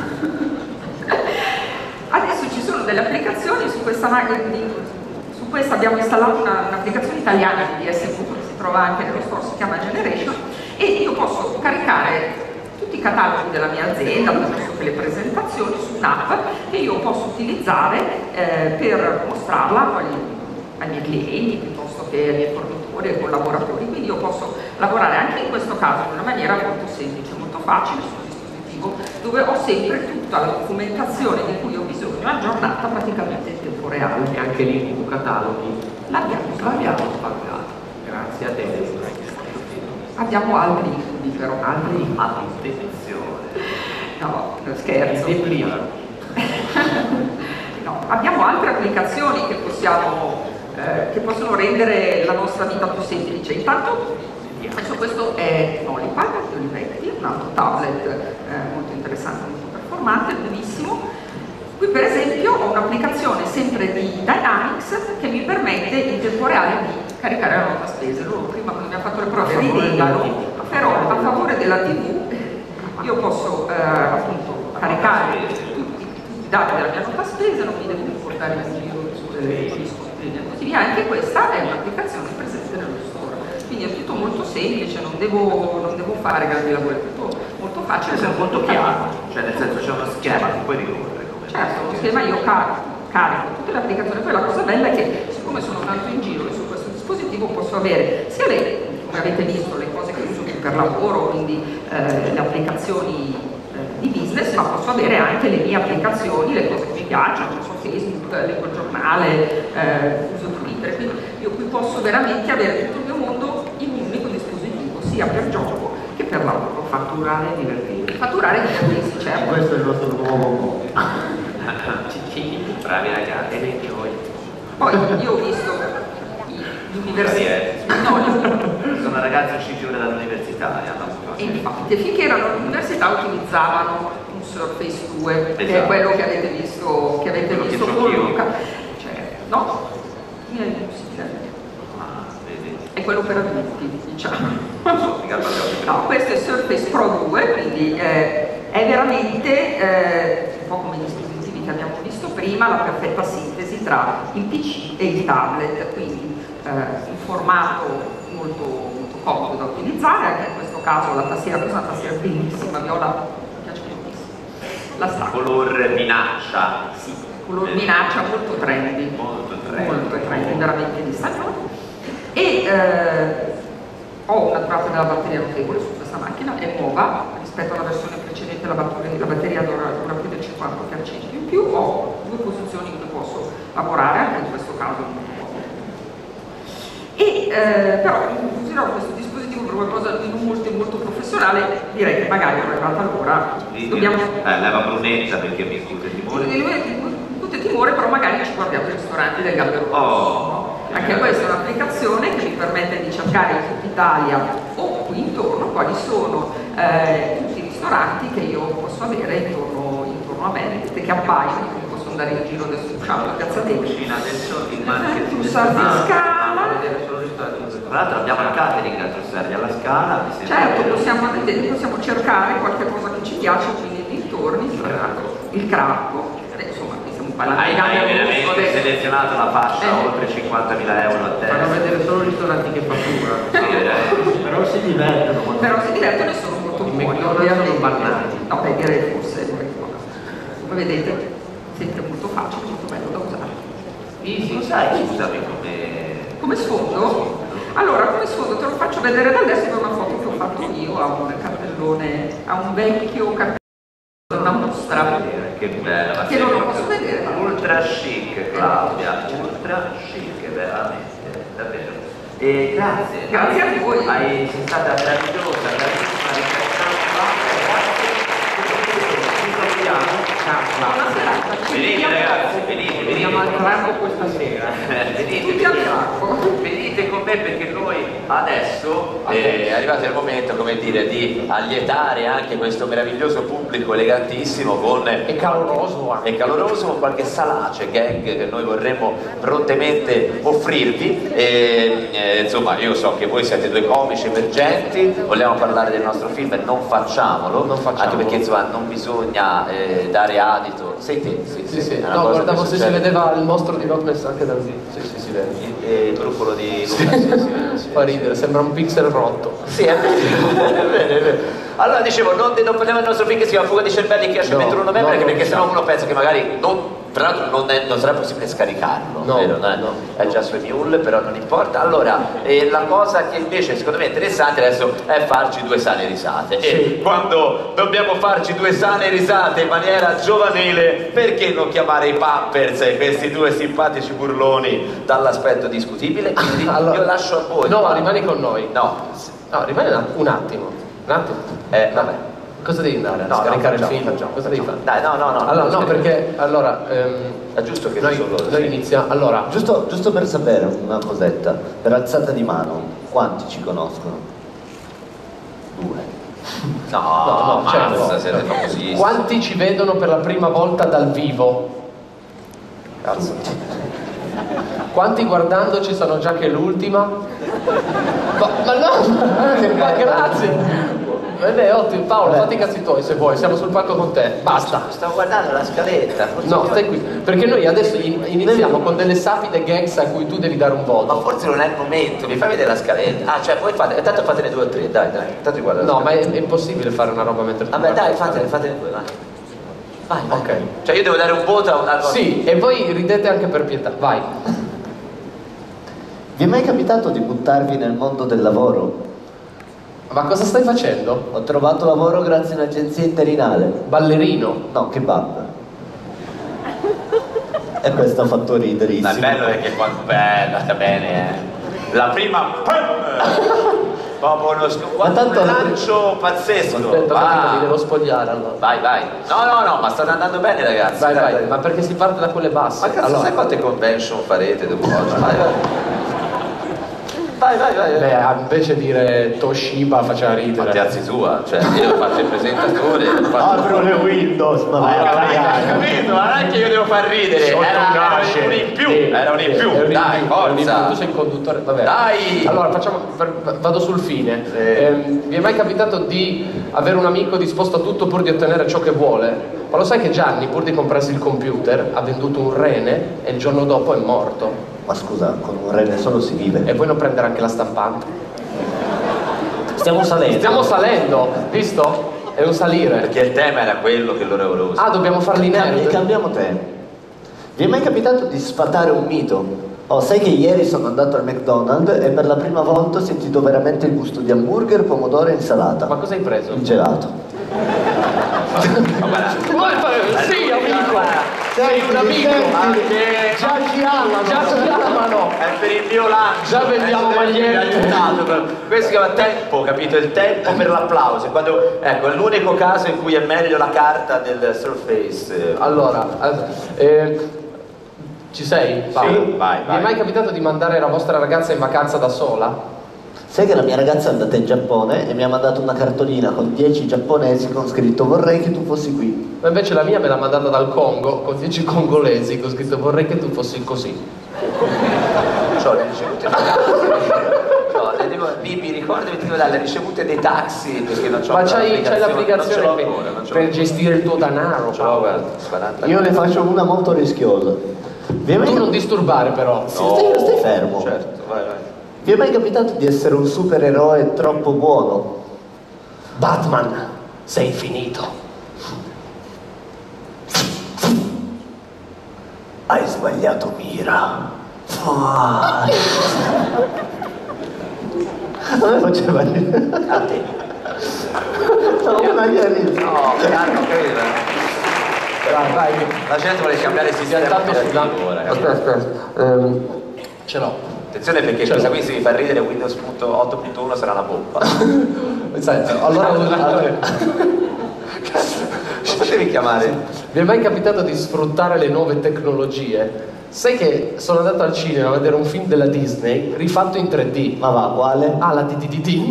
S8: Adesso ci sono delle applicazioni su questa macchina, su questa abbiamo installato un'applicazione italiana di D S V che si trova anche nello store, si chiama Generation, e io posso caricare tutti i cataloghi della mia azienda, piuttosto che le presentazioni, su un'app che io posso utilizzare eh, per mostrarla agli, ai miei clienti, piuttosto che ai miei fornitori e collaboratori. Quindi io posso lavorare anche in questo caso in una maniera molto semplice, molto facile, su un dispositivo dove ho sempre tutta la documentazione di cui ho bisogno, aggiornata praticamente in tempo reale.
S2: E anche l'incubo cataloghi
S8: L'abbiamo
S2: l'abbiamo spagato. Grazie a te.
S8: Abbiamo altri incubi però, altri.
S1: attenzione.
S8: No, scherzo.
S2: Deplima.
S8: No, abbiamo altre applicazioni che possiamo, eh, che possono rendere la nostra vita più semplice. Intanto, adesso questo è un Olipad di Olivetti, un altro tablet eh, molto interessante, molto performante, bellissimo. Qui per esempio ho un'applicazione sempre di Dynamics che mi permette in tempo reale di caricare la nota spese. Loro prima quando abbiamo fatto le prove ridevano, però a favore della tivù io posso eh, appunto caricare tutti, tutti i dati della mia nota spesa, non mi devo portare in giro sulle scontrini e così via. Anche questa è un'applicazione presente nello store. Quindi quindi è tutto molto semplice, non devo, non devo fare grandi lavori, è tutto molto facile.
S1: È molto chiaro, cioè nel senso c'è uno schema che puoi ricorrere.
S8: Certo, uno schema io carico, carico tutte le applicazioni, poi la cosa bella è che siccome sono tanto in giro e su questo dispositivo posso avere sia le, come avete visto, le cose che uso più per lavoro, quindi eh, le applicazioni eh, di business, ma posso avere anche le mie applicazioni, le cose che mi piacciono, uso Facebook, leggo il giornale, eh, uso Twitter, quindi io qui posso veramente avere tutto il mio mondo in un unico dispositivo, sia per gioco che per lavoro.
S9: Fatturare e divertirsi.
S8: Fatturare e divertirsi, certo.
S9: Questo è il nostro nuovo modo.
S1: Bravi ragazzi, e noi.
S8: Poi io ho visto l'università. No,
S1: sono ragazzi usciti ora dall'università e hanno avuto.
S8: e infatti, finché erano all'università utilizzavano un Surface due, che è
S1: Esatto.
S8: quello che avete visto, che avete
S1: Quello che
S8: visto
S1: giochi
S8: con
S1: io.
S8: Luca. Cioè, no?
S1: Ah, vedi.
S8: È quello per adulti, diciamo.
S1: No,
S8: No, questo è Surface Pro due, quindi eh, è veramente eh, un po' come i dispositivi che abbiamo visto prima, la perfetta sintesi tra il P C e il tablet, quindi eh, un formato molto, molto comodo da utilizzare, anche in questo caso la tastiera, questa è una tastiera bellissima, viola, mi piace moltissimo. La sta.
S1: color minaccia.
S8: Sì, color minaccia molto trendy,
S1: Molto trendy.
S8: molto trendy, veramente di stagione. E eh, ho una durata della batteria notevole su questa macchina, è nuova rispetto alla versione precedente, la batteria, la batteria dura, dura più del cinquanta per cento in più, ho due posizioni in cui posso lavorare, anche in questo caso non posso. E eh, però userò questo dispositivo per qualcosa di non molto, molto professionale, direi che magari è arrivata l'ora, dobbiamo...
S1: Eh, leva Brunetta perché mi incute timore.
S8: Tutte timore, però magari ci guardiamo i ristoranti del Gamberone.
S1: Oh.
S8: Anche questa è un'applicazione che mi permette di cercare in tutta Italia o qui intorno quali sono eh, tutti i ristoranti che io posso avere intorno, intorno a me, vedete che appaiono, quindi posso andare in giro, adesso usciamo la piazza dei
S1: Adesso il marketing
S8: tu salvi in scala.
S1: Tra l'altro abbiamo il catering a Trussardi alla Scala.
S8: Certo, possiamo, vedete, possiamo cercare qualche cosa che ci piace qui nei dintorni, il cracco, insomma, qui stiamo parlando
S1: Hai,
S8: di
S1: hai
S8: gambe
S1: veramente
S8: robuste.
S1: selezionato una fascia
S8: Eh.
S1: oltre cinquantamila euro a testa.
S9: Fanno vedere solo ristoranti che fatturano.
S1: Sì, veramente.
S9: Però si divertono. quando-
S8: Però si divertono e sono molto
S9: I
S8: buoni,
S9: McDonald's
S8: ovviamente.
S9: sono bannati.
S8: No, beh, direi forse il McDonald's. Come vedete, sempre molto facile, molto bello da usare.
S1: Sì, sì, sai, scusami come...
S8: Come sfondo? Allora, come sfondo te lo faccio vedere da adesso, per una foto che ho fatto io a un cartellone, a un vecchio cartellone, una mostra.
S1: Che bella, ma
S8: Che
S1: sei
S8: non lo
S1: proprio
S8: posso vedere, ma-
S1: ultra chic, Claudia, ultra chic, veramente, davvero. E grazie.
S8: Grazie a voi.
S1: Hai, sei stata meravigliosa, bravissima, ringraziamo grazie. Ci troviamo.
S8: Buona serata. Ci
S1: Venite
S8: vediamo
S1: ragazzi,
S8: dopo.
S1: venite, venite.
S9: Andiamo al Cracco questa sera.
S1: Eh, venite,
S8: Tutti al
S1: venite.
S8: Cracco.
S1: Venite con me perché noi adesso eh, è arrivato il momento, come dire, di allietare anche questo meraviglioso pubblico elegantissimo con
S4: E caloroso anche.
S1: e caloroso con qualche salace gag che noi vorremmo prontemente offrirvi e, eh, insomma io so che voi siete due comici emergenti, vogliamo parlare del nostro film e non facciamolo,
S4: Non facciamolo.
S1: anche perché insomma non bisogna eh, dare adito. Sei te? Sì,
S4: Sì, sì.
S1: è una
S4: No,
S1: cosa
S4: guardavo
S1: che
S4: se si
S1: succede.
S4: vedeva il mostro di Notness anche da lì. Sì, sì, si vede.
S1: Il, eh, il truffolo di Luca, sì, sì, sì, sì.
S4: Fa ridere, sembra un pixel rotto.
S1: Sì, è vero, è vero, è vero. Allora dicevo, non, non parliamo del nostro film che si chiama Fuga di cervelli che esce il
S4: No,
S1: ventuno novembre,
S4: no,
S1: anche
S4: non
S1: perché
S4: diciamo.
S1: sennò uno pensa che magari non, tra l'altro non, è- non sarà possibile scaricarlo,
S4: No,
S1: vero? Non è,
S4: no.
S1: è già sui Mule, però non importa. Allora, eh, la cosa che invece secondo me è interessante adesso è farci due sane risate. E
S4: Sì.
S1: quando dobbiamo farci due sane risate in maniera giovanile, perché non chiamare i Pampers e questi due simpatici burloni dall'aspetto discutibile? Quindi
S4: Allora-
S1: io lascio a voi.
S4: No,
S1: Ma-
S4: rimani con noi.
S1: No,
S4: No, rimani un att- un attimo. Un attimo.
S1: eh, vabbè.
S4: Cosa devi andare? A
S1: No, no,
S4: scaricare il
S1: facciamo,
S4: film?
S1: facciamo,
S4: Cosa devi fare?
S1: Dai, no, no, no.
S4: Allora, no,
S1: non
S4: perché allora ehm,
S1: è giusto che
S4: noi,
S1: non solo
S4: noi iniziamo. Allora,
S10: Giusto, giusto per sapere una cosetta, per alzata di mano, quanti ci conoscono? Due.
S1: No,
S4: No, no,
S1: mazza,
S4: certo.
S1: siete famosissimi.
S4: quanti ci vedono per la prima volta dal vivo?
S1: Cazzo.
S4: Quanti guardandoci sanno già che è l'ultima? Ma, ma no, ma grazie! Eh beh, ottimo, Paolo, fatti i cazzi tuoi se vuoi, siamo sul palco con te. Basta.
S1: Stavo guardando la scaletta. forse
S4: No,
S1: mi-
S4: stai qui. Perché noi adesso in- iniziamo con delle sapide gags a cui tu devi dare un
S1: Ma
S4: voto.
S1: forse non è il momento, mi fai vedere la scaletta. Ah, cioè poi fate, tanto fatene due o tre, dai, dai. Tanto guarda la
S4: No, ma
S1: scaletta.
S4: è, è impossibile fare una roba mentre tu
S1: Vabbè,
S4: guardi
S1: dai,
S4: la
S1: fatene,
S4: scaletta.
S1: fatene due, vai. Vai, vai.
S4: Ok.
S1: Cioè io devo dare un voto a una...
S4: Sì, e voi ridete anche per pietà. Vai.
S10: Vi è mai capitato di buttarvi nel mondo del lavoro?
S4: Ma cosa stai facendo?
S10: Ho trovato lavoro grazie a un'agenzia interinale.
S4: Ballerino?
S10: No, kebab. E questo ha fatto riderissimo.
S1: Ma è bello perché quando... Beh, è andata bene, eh. La prima... Proprio uno sc-
S10: Ma tanto
S1: un
S10: la-
S1: lancio pazzesco.
S4: Aspetta,
S1: Va.
S4: capito, mi devo spogliare allora.
S1: Vai, vai. No, no, no, ma state andando bene, ragazzi.
S4: Vai,
S1: Dai,
S4: vai,
S1: dai.
S4: ma perché si parte da quelle basse?
S1: Ma cazzo,
S4: allora,
S1: sai quante convention farete dopo oggi? Vai, vai. Vai, vai, vai.
S4: beh, invece dire Toshiba faceva
S1: Ma
S4: ridere.
S1: ti alzi tua, cioè io ho fatto il presentatore, ho fatto...
S10: Apro le Windows, ma
S1: Ho
S10: vai,
S1: capito,
S10: vai,
S1: ho
S10: vai.
S1: capito, ma non è che io devo far ridere,
S4: Sotto
S1: era, era
S4: nasce.
S1: un in più,
S4: Sì,
S1: era un in
S4: sì,
S1: più,
S4: era un in
S1: dai,
S4: più, era un in più.
S1: forza.
S4: Tu sei il conduttore, vabbè.
S1: Dai!
S4: Allora facciamo, per- vado sul fine.
S1: Sì.
S4: Ehm, vi è mai capitato di avere un amico disposto a tutto pur di ottenere ciò che vuole? Ma lo sai che Gianni, pur di comprarsi il computer, ha venduto un rene e il giorno dopo è morto?
S10: Ma scusa, con un rene solo si vive.
S4: E vuoi non prendere anche la stampante?
S10: Stiamo salendo.
S4: Stiamo salendo, visto? È un salire.
S1: Perché il tema era quello che loro avevano usato.
S4: Ah, dobbiamo farli
S10: Cambi-
S4: nerd?
S10: cambiamo tema. Vi è mai capitato di sfatare un mito? Oh, sai che ieri sono andato al McDonald's e per la prima volta ho sentito veramente il gusto di hamburger, pomodoro e insalata.
S4: Ma cosa hai preso?
S10: Il gelato.
S1: Ma guarda,
S4: Sì, amico! Sei un amico!
S1: anche-
S4: Già ci amano! Già ci amano!
S1: è per il mio lancio.
S4: Già vendiamo
S1: Eh, mi ha
S4: magliette.
S1: aiutato, però. Questo si chiama tempo, capito? Il tempo per l'applauso. Quando, ecco, è l'unico caso in cui è meglio la carta del Surface.
S4: Allora, eh, ci sei, Paolo?
S1: Sì, vai,
S4: Vi
S1: vai.
S4: è mai capitato di mandare la vostra ragazza in vacanza da sola?
S10: Sai che la mia ragazza è andata in Giappone e mi ha mandato una cartolina con dieci giapponesi con scritto vorrei che tu fossi qui.
S4: Ma invece la mia me l'ha mandata dal Congo con dieci congolesi con scritto vorrei che tu fossi così.
S1: C'ho le ricevute no, le devo, Bibi, ricordami di devo dare le ricevute dei taxi perché non c'ho
S4: Ma
S1: ancora
S4: c'hai, c'hai l'applicazione
S1: non ce
S4: per,
S1: l'ho ancora, non ce l'ho
S4: per
S1: ancora.
S4: gestire il tuo denaro?
S1: Ce l'ho, guarda, quaranta.
S10: Io ne faccio una molto rischiosa. Vi è mai,
S4: Tu non
S10: cap-
S4: disturbare però.
S10: Sì, stai, stai fermo.
S1: Certo, vai, vai.
S10: Vi è mai capitato di essere un supereroe troppo buono?
S4: Batman, sei finito.
S10: Hai sbagliato mira. Ah. A me faceva ridere.
S1: A te.
S10: No, una ieri.
S1: No, cazzo, credo.
S4: Dai, vai.
S1: La gente vuole cambiare il sistema
S4: Tanto su
S1: operativo, ragazzi.
S4: Aspetta, aspetta. Ehm, ce l'ho.
S1: Attenzione perché
S4: Ce
S1: questa
S4: l'ho.
S1: qui se vi fa ridere Windows otto punto uno sarà una bomba.
S4: Sai, allora, allora,
S1: Potevi chiamare?
S4: vi è mai capitato di sfruttare le nuove tecnologie? Sai che sono andato al cinema a vedere un film della Disney rifatto in tre D.
S10: Ma va, quale?
S4: Ah, la D D D D.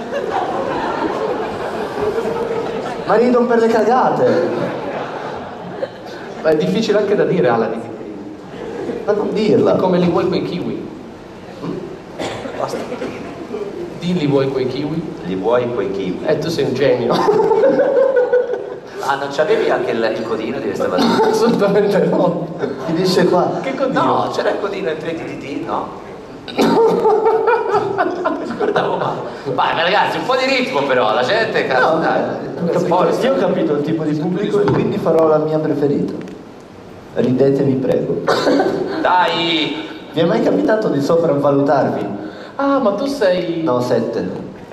S10: Ma ridono per le cagate.
S4: Ma è difficile anche da dire, ah, la D D D D.
S10: Ma non dirla.
S4: Come li vuoi quei kiwi? Basta. Dilli vuoi quei kiwi?
S1: Li vuoi quei kiwi?
S4: Eh, tu sei un genio.
S1: Ah, non c'avevi anche il, il codino di questa battuta?
S4: Assolutamente no.
S10: Finisce qua.
S4: Che codino?
S1: No, c'era il codino in tre D D D, no? Mi scordavo male. Vai, ma ragazzi, un po' di ritmo però, la gente, cazzo,
S10: No,
S1: dai.
S10: ho capito, io ho capito il tipo di pubblico e quindi farò la mia preferita. Ridete, vi prego.
S1: Dai!
S10: Vi è mai capitato di sopravvalutarvi?
S4: Ah, ma tu sei...
S10: No, sette.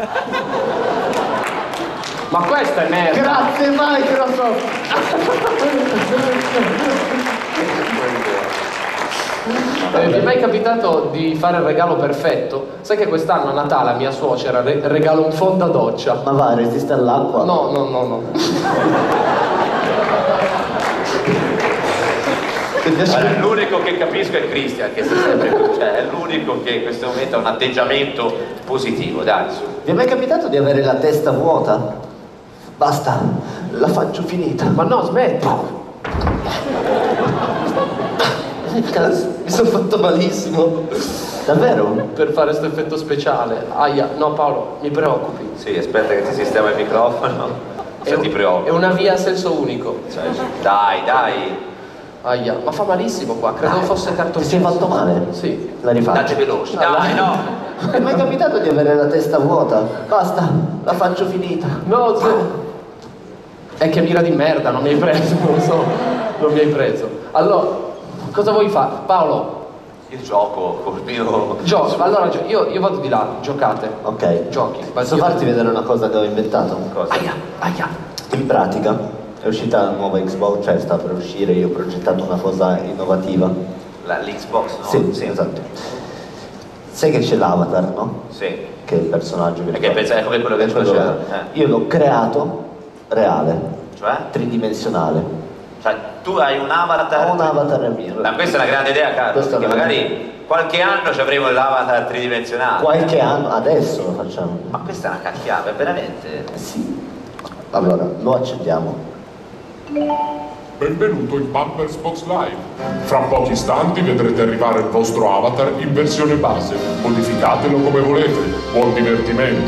S4: Ma questa è merda.
S10: Grazie Microsoft!
S4: Eh, vi è mai capitato di fare il regalo perfetto? Sai che quest'anno a Natale a mia suocera re- regalo un fondadoccia.
S10: Ma va, resiste all'acqua?
S4: No, no, no, no.
S1: Allora, l'unico che capisco è Christian, che sta sempre qui, cioè è l'unico che in questo momento ha un atteggiamento positivo, dai, su.
S10: Vi è mai capitato di avere la testa vuota? Basta, la faccio finita.
S4: Ma no, smetti.
S10: Cazzo, mi sono fatto malissimo. Davvero?
S4: Per fare questo effetto speciale. Aia, no Paolo, mi preoccupi.
S1: Sì, aspetta che ti sistema il microfono. Se ti preoccupi.
S4: È una via a senso unico.
S1: Cioè, dai, dai.
S4: Aia, ma fa malissimo qua, credevo
S10: Dai,
S4: fosse
S10: Ti
S4: cartoncino.
S10: sei fatto male?
S4: Sì.
S10: La rifaccio.
S1: Date veloci, dai, no.
S10: Mi è mai capitato di avere la testa vuota? Basta, la faccio finita.
S4: No, zio. È che mira di merda, non mi hai preso, non so. Non mi hai preso. Allora, cosa vuoi fare? Paolo,
S1: Io gioco col mio...
S4: giochi. Allora, gio- io, io vado di là, giocate.
S10: Ok.
S4: Giochi.
S10: Posso
S4: Io-
S10: farti vedere una cosa che ho inventato?
S1: Cosa?
S4: Aia, aia.
S10: In pratica è uscita la nuova Xbox, cioè sta per uscire, io ho progettato una cosa innovativa.
S1: La, L'Xbox, no?
S10: Sì, sì, esatto. Sai che c'è l'avatar, no?
S1: Sì.
S10: Che è il personaggio che
S1: Perché pensai come quello che
S10: è
S1: tu
S10: quello-
S1: faceva? Eh.
S10: Io l'ho creato reale,
S1: Cioè?
S10: tridimensionale.
S1: Cioè, tu hai un avatar...
S10: Ho un avatar mio.
S1: Ma questa è una grande idea, Carlo,
S10: Questa è
S1: perché
S10: una-
S1: magari qualche anno ci avremo l'avatar tridimensionale.
S10: Qualche anno, adesso lo facciamo.
S1: Ma questa è una cacchiata, veramente?
S10: Sì. Allora, lo accendiamo.
S11: Benvenuto in Pampers Box Live. Fra pochi istanti vedrete arrivare il vostro avatar in versione base. Modificatelo come volete. Buon divertimento.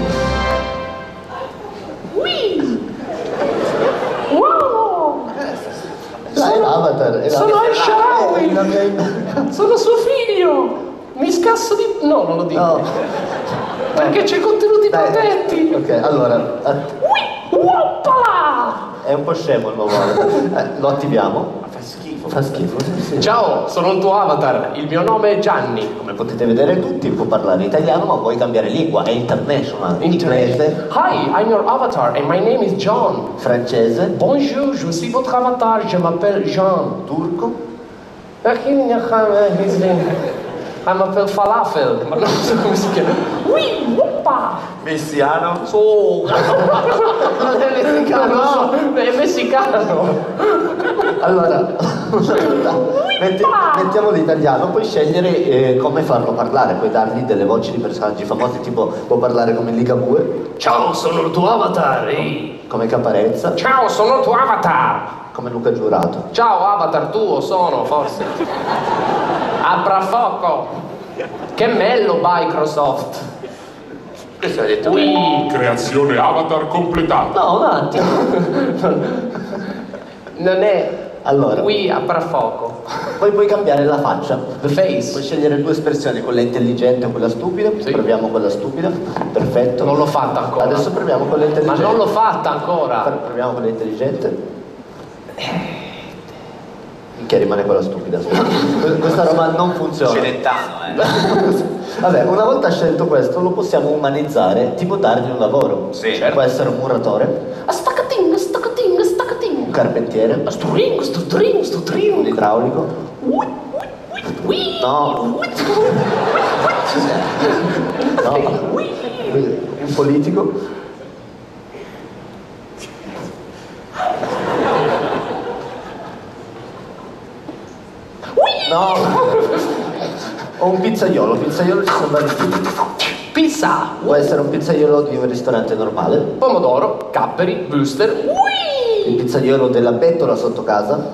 S7: Wow!
S10: Dai, l'avatar. è la-
S4: Sono Al
S10: è la mia-
S4: Sono suo figlio! Mi scasso di... No, non lo dico.
S10: No.
S4: Perché c'è contenuti
S10: Dai.
S4: protetti!
S10: Ok, allora, att-
S4: Ui! Woppala!
S10: è un po' scemo il nuovo avatar. Eh, lo attiviamo.
S1: Fa schifo.
S10: Fa schifo, sì, sì.
S4: Ciao, sono il tuo avatar. Il mio nome è Gianni.
S10: Come potete vedere tutti, può parlare italiano ma puoi cambiare lingua, è international, inglese,
S4: Hi, I'm your avatar and my name is John.
S10: francese,
S4: Bonjour, je suis votre avatar, je m'appelle Jean.
S10: turco,
S4: I m'appelle Falafel, ma non so come si chiama. Ui, woppa!
S1: Messiano?
S4: So.
S10: non è messicano,
S4: No, è messicano.
S10: Allora, metti- mettiamo l'italiano, puoi scegliere eh, come farlo parlare, puoi dargli delle voci di personaggi famosi, tipo può parlare come Ligabue,
S4: Ciao, sono il tuo avatar. ehi.
S10: come Caparezza,
S4: Ciao, sono il tuo avatar.
S10: come Luca Giurato.
S4: Ciao, avatar tuo sono, forse. Apra fuoco. Che bello Microsoft.
S1: Questo l'hai detto
S4: Ui.
S11: Creazione avatar completata.
S10: No, un attimo.
S4: Non è...
S10: Allora.
S4: Ui, apra fuoco.
S10: Poi puoi cambiare la faccia.
S4: The face.
S10: Puoi scegliere due espressioni, quella intelligente o quella stupida.
S4: Sì.
S10: Proviamo quella stupida. Perfetto.
S4: Non l'ho fatta ancora.
S10: Adesso proviamo quella
S4: Ma
S10: intelligente.
S4: non l'ho fatta ancora.
S10: Proviamo quella intelligente. Che rimane quella stupida. Que- Questa roba non funziona.
S1: Celentano, eh.
S10: Vabbè, una volta scelto questo lo possiamo umanizzare, tipo dargli un lavoro.
S1: Sì,
S10: Può
S1: certo.
S10: essere un muratore,
S7: Staccating, staccating,
S10: un
S7: staccating.
S10: carpentiere,
S4: Sto ring, sto tring, sto
S10: un
S4: tring.
S10: idraulico.
S7: Ui.
S10: No. No. Un politico. No. O un pizzaiolo, pizzaiolo ci sono vari tipi.
S4: Pizza.
S10: Può essere un pizzaiolo di un ristorante normale,
S4: Pomodoro, capperi, booster. Ui.
S10: il pizzaiolo della bettola sotto casa,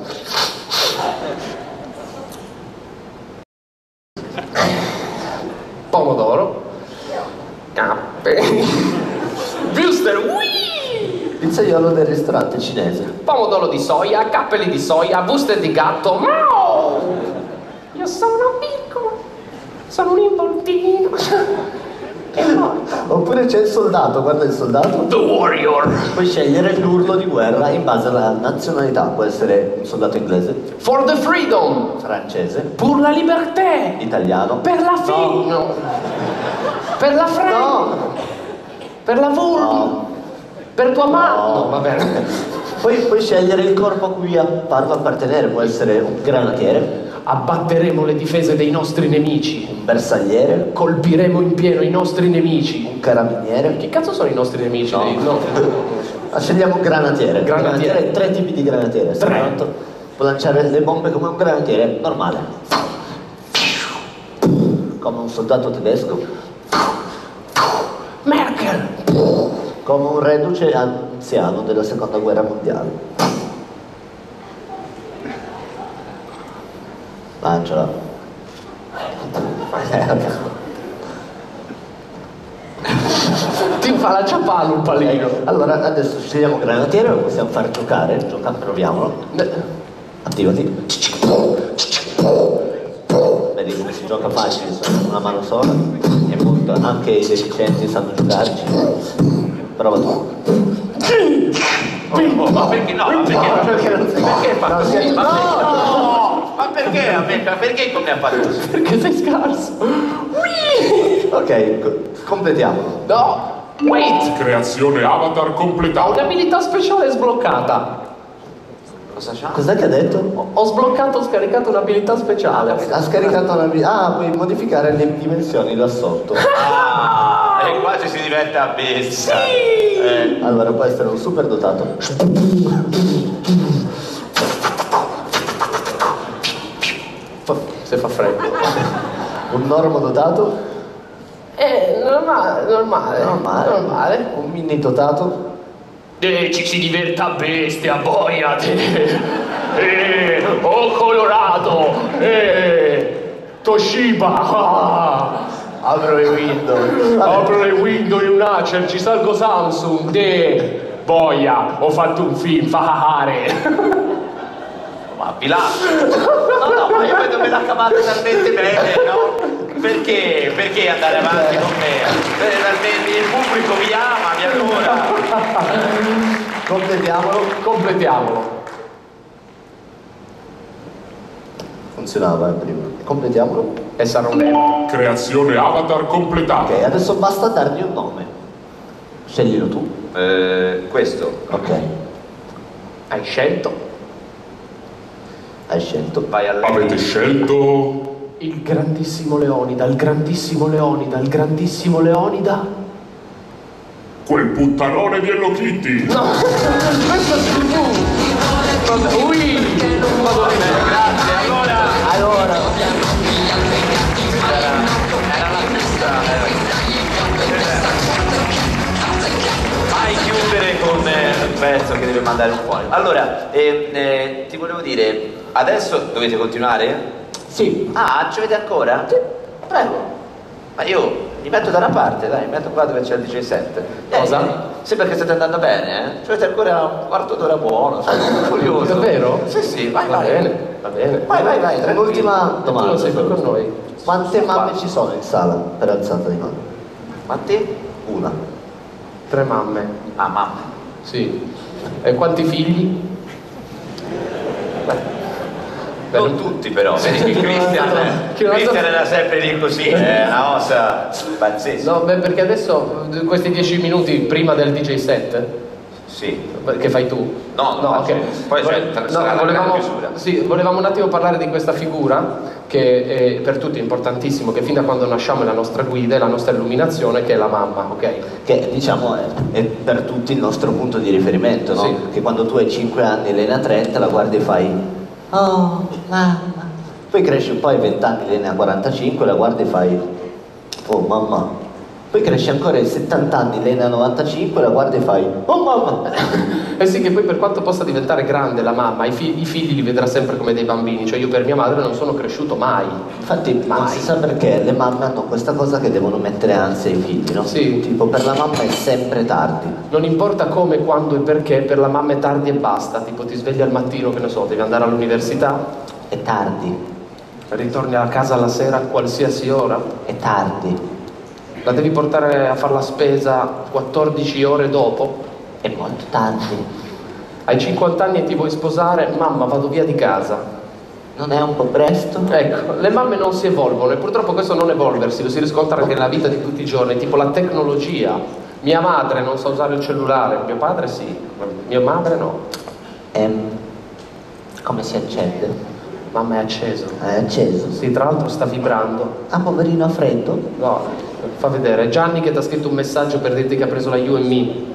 S4: Pomodoro. Capperi. Booster. Ui.
S10: il pizzaiolo del ristorante cinese.
S4: Pomodoro di soia, cappelli di soia, booster di gatto. Miau. Io sono piccolo. Sono un involtino. È morto.
S10: Oppure c'è il soldato, guarda il soldato.
S4: The Warrior.
S10: Puoi scegliere l'urlo di guerra in base alla nazionalità, può essere un soldato inglese,
S4: For the freedom.
S10: francese,
S4: Pour la liberté.
S10: italiano.
S4: Per la
S10: No.
S4: fino. Per la fre.
S10: No.
S4: Per la vul.
S10: No.
S4: Per tua mamma.
S10: No.
S4: No, va bene.
S10: Poi puoi scegliere il corpo a cui a- parlo appartenere, può essere un granatiere,
S4: Abbatteremo le difese dei nostri nemici.
S10: un bersagliere,
S4: Colpiremo in pieno i nostri nemici.
S10: un carabiniere.
S4: Che cazzo sono i nostri nemici?
S10: No.
S4: Dei- no.
S10: Ah, scegliamo un granatiere.
S4: Granatiere.
S10: Tre tipi di granatiere.
S4: Tre.
S10: Soltanto può lanciare le bombe come un granatiere normale. Come un soldato tedesco,
S4: Merkel.
S10: come un reduce anziano della seconda guerra mondiale. Lanciala.
S4: Ti fa la ciapalla un pallino.
S10: Allora adesso scegliamo granatiere, lo possiamo far giocare. Gioca, proviamolo. Attivati. Vedi come si gioca facile, sono una mano sola. È molto, anche i deficienti sanno giocarci. Prova tu.
S1: Oh, oh, ma perché no? Ma perché no?
S10: Perché non si
S1: Perché fa così?
S10: no,
S1: Ma
S10: no,
S1: perché no? Ma perché a me? Perché come ha fatto così?
S4: Perché sei scarso.
S10: Ok, co- completiamolo.
S4: No, wait.
S11: Creazione avatar
S4: Ho
S11: completata.
S4: un'abilità speciale sbloccata.
S1: Cosa c'ha?
S10: Cos'è che ha detto?
S4: Ho, ho sbloccato, ho scaricato un'abilità speciale.
S10: Ha scaricato una... Ah, puoi modificare le dimensioni da sotto.
S1: Ah, e qua ci si diventa a bestia.
S4: Sì.
S1: Eh.
S10: Allora può essere un super dotato.
S4: Se fa freddo.
S10: Un normo dotato.
S4: Eh, normale, normale,
S10: Normale.
S4: normale.
S10: Un mini dotato.
S4: Eh, ci si diverta a bestia, boia te. Eh, oh Colorado. Eh, Toshiba. Ah.
S10: Apro le window.
S4: Apro le window in un Acer, ci salgo Samsung. De, boia, ho fatto un film, fare.
S1: Ma vi lascio. No, no, ma io vedo me la cavate talmente bene, no? Perché? Perché andare avanti con me? Eh, Il pubblico vi ama, vi adora.
S10: Completiamolo.
S4: Completiamolo.
S10: Funzionava eh, prima. Completiamolo.
S4: E sarà un vero.
S11: Creazione avatar completata.
S10: Ok, adesso basta dargli un nome. Sceglilo tu.
S1: Eh, questo.
S10: Ok,
S4: Hai scelto
S10: hai scelto.
S1: Vai a
S11: Avete scelto
S4: il grandissimo Leonida, il grandissimo Leonida, il grandissimo Leonida.
S11: quel puttanone di Hello Kitty.
S4: No, questo sei tu. Vabbè, ui, vado di me, grazie. Allora,
S10: Allora,
S1: Era la pista. Mai chiudere con eh, un pezzo che deve mandare un po'. Allora, eh, eh, ti volevo dire, adesso dovete continuare?
S10: sì.
S1: Ah, ci avete ancora? Sì. Prego. Ma io mi metto da una parte, dai, mi metto qua dove c'è il D J set.
S4: Cosa?
S1: Eh, sembra che state andando bene, eh? Ci avete ancora un quarto d'ora buono, sono curioso.
S4: Davvero?
S1: Sì, sì, vai,
S4: va
S1: vai.
S4: bene, va bene.
S1: Vai, vai, vai, tranquillo.
S10: Un'ultima
S4: Tu lo
S10: domanda.
S4: sei qui con noi.
S10: Quante mamme ci sono in sala per alzata di mano?
S1: Quanti?
S10: Una.
S4: Tre mamme.
S1: Ah, mamma.
S4: Sì. E quanti figli?
S1: Beh, non tutti però, vedi che Christian,
S4: Che una
S1: Christian
S4: volta-
S1: era sempre lì così, è una ossa pazzesca.
S4: No, beh, perché adesso questi dieci minuti prima del DJ set
S1: Sì.
S4: che fai tu?
S1: No, no,
S4: ok.
S1: poi c'è
S4: Vole-
S1: sarà
S4: no,
S1: la
S4: volevamo,
S1: grande chiusura.
S4: sì, volevamo un attimo parlare di questa figura che è per tutti importantissimo, che fin da quando nasciamo è la nostra guida, è la nostra illuminazione, che è la mamma, ok?
S10: Che diciamo è, è per tutti il nostro punto di riferimento, no?
S4: Sì.
S10: Che quando tu hai cinque anni e lei ne ha trenta, la guardi e fai oh mamma. Poi cresci un po', hai venti anni, lei ne ha quarantacinque, la guardi e fai oh mamma. Poi cresci ancora ai settanta anni, lei ne ha novantacinque, la guardi e fai oh mamma.
S4: Eh sì, che poi per quanto possa diventare grande la mamma, i, fi- i figli li vedrà sempre come dei bambini, cioè io per mia madre non sono cresciuto mai.
S10: Infatti non
S4: Mai.
S10: si sa perché le mamme hanno questa cosa che devono mettere ansia ai figli, no?
S4: Sì.
S10: Tipo per la mamma è sempre tardi.
S4: Non importa come, quando e perché, per la mamma è tardi e basta, tipo ti svegli al mattino, che ne so, devi andare all'università,
S10: È tardi,
S4: ritorni a casa alla sera a qualsiasi ora,
S10: è tardi,
S4: la devi portare a fare la spesa quattordici ore dopo,
S10: è molto tardi.
S4: hai cinquanta anni e ti vuoi sposare, mamma vado via di casa.
S10: Non è un po' presto?
S4: Ecco, le mamme non si evolvono e purtroppo questo non evolversi lo si riscontra anche nella vita di tutti i giorni, tipo la tecnologia. Mia madre non sa usare il cellulare, mio padre sì, mia madre no.
S10: Ehm, come si accende?
S4: Mamma è acceso.
S10: È acceso?
S4: Sì, tra l'altro sta vibrando.
S10: Ah, poverino, ha freddo?
S4: No, fa vedere, è Gianni che ti ha scritto un messaggio per dirti che ha preso la U M I.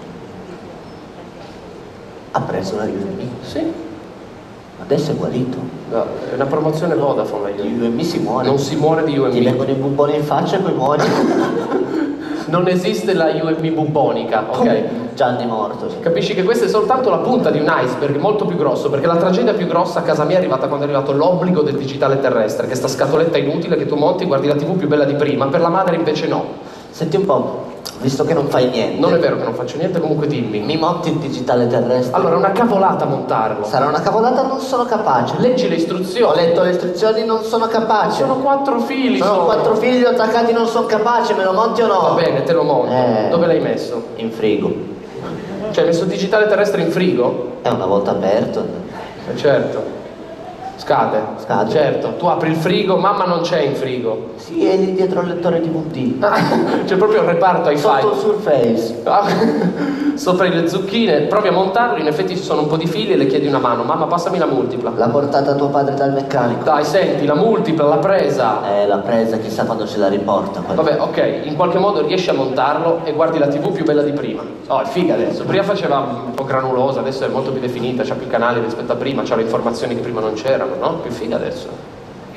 S10: Ha preso la U M I?
S4: Sì.
S10: Adesso è guarito.
S4: No, è una promozione Vodafone la U M I.
S10: Di U M I si muore.
S4: Non si muore di U M
S10: Ti
S4: I.
S10: vengono i bubboni in faccia e poi muori.
S4: Non esiste la U M I bubbonica, ok?
S10: Gianni morto. Sì.
S4: Capisci che questa è soltanto la punta di un iceberg molto più grosso, perché la tragedia più grossa a casa mia è arrivata quando è arrivato l'obbligo del digitale terrestre, che sta scatoletta inutile che tu monti, guardi la tivù più bella di prima, per la madre invece no.
S10: Senti un po', visto che non fai niente.
S4: Non è vero che non faccio niente, comunque dimmi.
S10: Mi monti il digitale terrestre?
S4: Allora, è una cavolata montarlo.
S10: Sarà una cavolata, non sono capace.
S4: Leggi le istruzioni.
S10: Ho letto le istruzioni, non sono capace.
S4: Sono quattro fili.
S10: Sono
S4: solo.
S10: quattro fili attaccati, non sono capace, me lo monti o no?
S4: Va bene, te lo monto.
S10: Eh,
S4: Dove l'hai messo?
S10: In frigo.
S4: Cioè, hai messo il digitale terrestre in frigo?
S10: È una volta aperto.
S4: Eh, certo. Scade.
S10: Scade.
S4: Certo. Tu apri il frigo, mamma non c'è in frigo.
S10: Sì, è lì dietro al lettore D V D.
S4: C'è proprio il reparto hi-fi.
S10: Sotto il Surface.
S4: Ah, sopra le zucchine, provi a montarlo, in effetti ci sono un po' di fili e le chiedi una mano. Mamma, passami la multipla.
S10: L'ha portata tuo padre dal meccanico.
S4: Dai, senti, la multipla, l'ha presa.
S10: Eh, l'ha presa, chissà quando ce la riporta. Quella.
S4: Vabbè, ok, in qualche modo riesci a montarlo e guardi la tivù più bella di prima. Oh, è figa adesso. Prima faceva un po' granulosa, adesso è molto più definita, c'ha più canali rispetto a prima, c'ha le informazioni che prima non c'erano, no? Più figa adesso.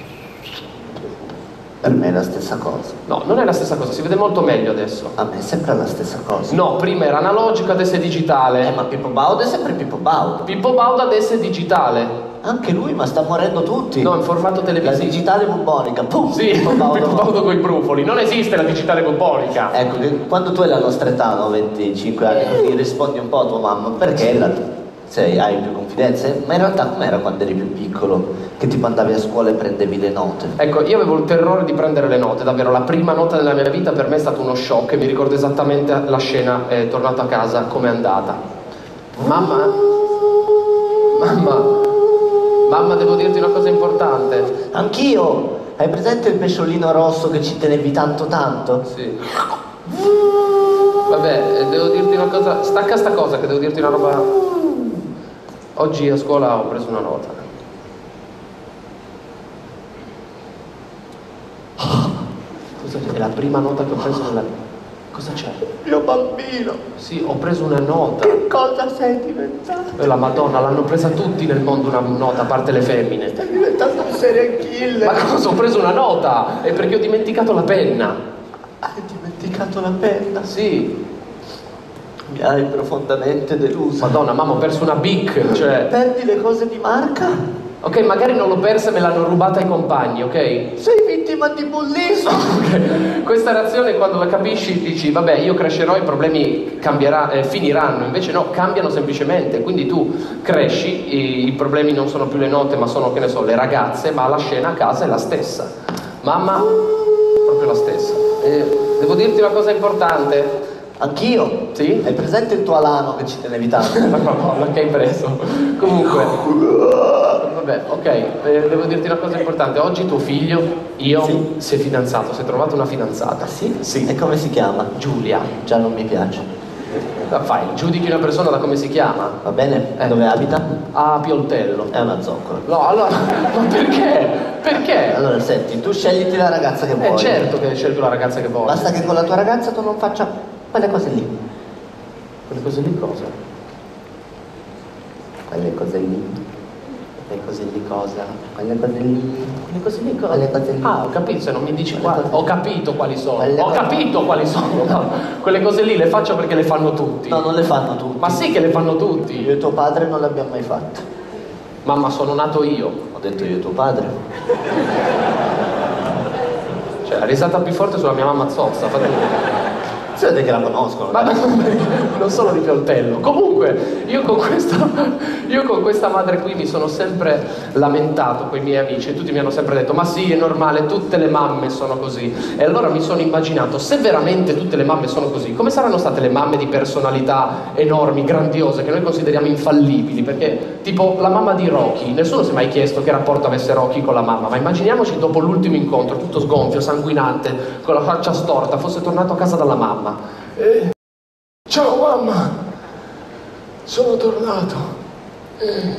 S10: Per me è la stessa cosa.
S4: No, non è la stessa cosa, si vede molto meglio adesso.
S10: A me è sempre la stessa cosa.
S4: No, prima era analogico, adesso è digitale.
S10: Eh, ma Pippo Baudo è sempre Pippo Baudo.
S4: Pippo Baudo adesso è digitale.
S10: Anche lui, ma sta morendo tutti.
S4: No, in formato televisivo.
S10: La digitale bubonica. Pum,
S4: sì, Pippo Baudo, Pippo Baudo con i brufoli. Non esiste la digitale bubonica.
S10: Ecco, che quando tu hai la nostra età, no, venticinque anni, così rispondi un po' a tua mamma, perché la... Sei, hai più confidenze, ma in realtà com'era quando eri più piccolo? Che tipo andavi a scuola e prendevi le note?
S4: Ecco, io avevo il terrore di prendere le note, davvero, la prima nota della mia vita per me è stato uno shock e mi ricordo esattamente la scena, eh, tornato a casa, com'è andata. Mamma? Mamma? Mamma, devo dirti una cosa importante.
S10: Anch'io! Hai presente il pesciolino rosso che ci tenevi tanto tanto?
S4: Sì. Vabbè, eh, devo dirti una cosa, stacca sta cosa che devo dirti una roba... Oggi a scuola ho preso una nota. Cosa c'è? È la prima nota che ho preso nella vita. Cosa c'è?
S10: Mio bambino!
S4: Sì, ho preso una nota.
S10: Che cosa sei diventato?
S4: E la Madonna, l'hanno presa tutti nel mondo una nota, a parte le femmine.
S10: Stai diventando un serial killer!
S4: Ma cosa? Ho preso una nota! È perché ho dimenticato la penna.
S10: Hai dimenticato la penna?
S4: Sì.
S10: Mi hai profondamente deluso.
S4: Madonna, mamma, ho perso una Bic, cioè...
S10: Perdi le cose di marca?
S4: Ok, magari non l'ho persa e me l'hanno rubata ai compagni, ok?
S10: Sei vittima di bullismo!
S4: Okay. Questa reazione quando la capisci dici, vabbè, io crescerò, i problemi cambierà, eh, finiranno. Invece no, cambiano semplicemente. Quindi tu cresci, i, i problemi non sono più le note, ma sono, che ne so, le ragazze, ma la scena a casa è la stessa. Mamma, proprio la stessa. E devo dirti una cosa importante.
S10: Anch'io?
S4: Sì?
S10: Hai presente il tuo alano che ci tenevi tanto?
S4: La Madonna che hai preso. Comunque, vabbè, ok, eh, devo dirti una cosa importante. Oggi tuo figlio, io, sì. si è fidanzato, si è trovato una fidanzata.
S10: Sì?
S4: Sì.
S10: E come si chiama?
S4: Giulia.
S10: Già non mi piace.
S4: La fai, giudichi una persona da come si chiama?
S10: Va bene?
S4: Eh.
S10: Dove abita?
S4: A Pioltello.
S10: È una zoccola.
S4: No, allora, ma perché? Perché?
S10: Allora, senti, tu scegliti la ragazza che vuoi.
S4: Eh certo che scelgo la ragazza che voglio.
S10: Basta che con la tua ragazza tu non faccia quelle cose lì.
S4: Quelle cose lì cosa?
S10: Quelle cose lì. Quelle cose lì cosa? Quelle cose lì.
S4: Quelle cose lì cosa?
S10: Quelle cose lì.
S4: Ah, ho capito, se non mi dici quali. Ho capito quali sono.
S10: Quelle
S4: ho
S10: cose...
S4: capito quali sono. No, quelle cose lì le faccio perché le fanno tutti.
S10: No, non le fanno tutti.
S4: Ma sì che le fanno tutti.
S10: Io e tuo padre non le abbiamo mai fatte.
S4: Mamma, sono nato io.
S10: Ho detto io e tuo padre.
S4: Cioè, la risata più forte sulla mia mamma zozza, fate
S10: si vede che la conoscono.
S4: Ma non solo di Pioltello. Comunque, io con, questa, io con questa madre qui mi sono sempre lamentato con i miei amici e tutti mi hanno sempre detto ma sì, è normale, tutte le mamme sono così. E allora mi sono immaginato, se veramente tutte le mamme sono così, come saranno state le mamme di personalità enormi, grandiose, che noi consideriamo infallibili? Perché, tipo, la mamma di Rocky, nessuno si è mai chiesto che rapporto avesse Rocky con la mamma, ma immaginiamoci dopo l'ultimo incontro, tutto sgonfio, sanguinante, con la faccia storta, fosse tornato a casa dalla mamma. Eh, ciao mamma, sono tornato. Eh.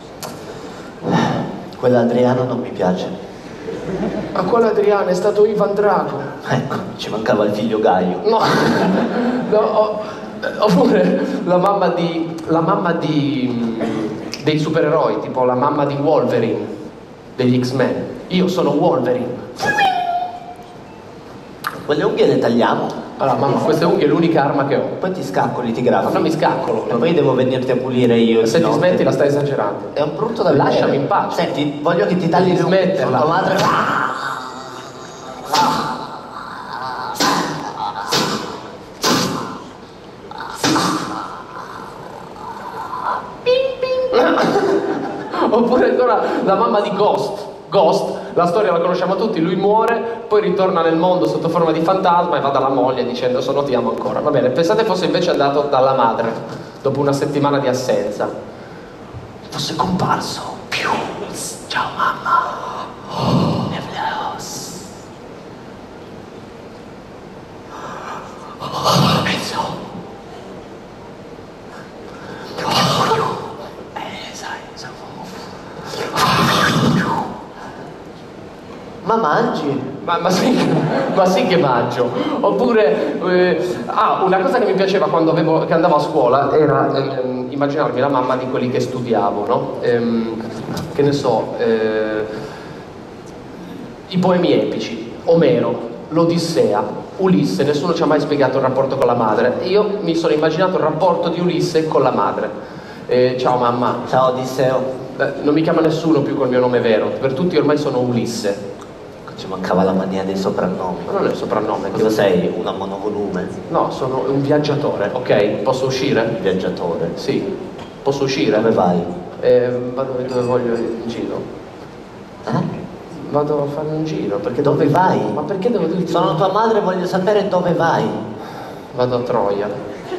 S10: Quell'Adriano non mi piace.
S4: Ma quale Adriano? È stato Ivan Drago.
S10: Ecco, ci mancava il figlio Gaio.
S4: No, no ho, oppure la mamma di la mamma di dei supereroi, tipo la mamma di Wolverine degli X-Men. Io sono Wolverine.
S10: Quelle unghie le tagliamo?
S4: Allora, mamma, queste unghie è l'unica arma che ho.
S10: Poi ti scacco, litigrafo.
S4: Ma non mi scaccolo.
S10: E poi devo venirti a pulire io.
S4: Se ti
S10: notte.
S4: smetti la stai esagerando.
S10: È un brutto da vedere.
S4: Lasciami in pace.
S10: Senti, voglio che ti tagli le unghie.
S4: Smetterla.
S10: Tua madre...
S4: Oppure ancora la mamma di Ghost. Ghost, la storia la conosciamo tutti, lui muore, poi ritorna nel mondo sotto forma di fantasma e va dalla moglie dicendo sono ti amo ancora. Va bene, pensate fosse invece andato dalla madre dopo una settimana di assenza. Fosse comparso. Più. Ciao mamma. Oh, Nevleos. Oh, Enzo.
S10: Ma mangi?
S4: Ma, ma, sì, ma sì che mangio. Oppure, eh, ah, una cosa che mi piaceva quando avevo, che andavo a scuola era ehm, immaginarmi la mamma di quelli che studiavo, no? Ehm, che ne so, eh, i poemi epici, Omero, l'Odissea, Ulisse, nessuno ci ha mai spiegato il rapporto con la madre. Io mi sono immaginato il rapporto di Ulisse con la madre. Eh, ciao mamma.
S10: Ciao Odisseo.
S4: Beh, non mi chiama nessuno più col mio nome vero, per tutti ormai sono Ulisse.
S10: Ci mancava la mania dei soprannomi.
S4: Ma non è il soprannome.
S10: Cosa sei? Una monovolume?
S4: No, sono un viaggiatore, ok? Posso uscire?
S10: Viaggiatore?
S4: Sì. Posso uscire?
S10: Dove vai?
S4: Eh, vado dove voglio in giro.
S10: Eh?
S4: Vado a fare un giro, perché
S10: dove
S4: devo...
S10: vai?
S4: Ma perché devo dirti?
S10: Sono tua madre e voglio sapere dove vai.
S4: Vado a Troia.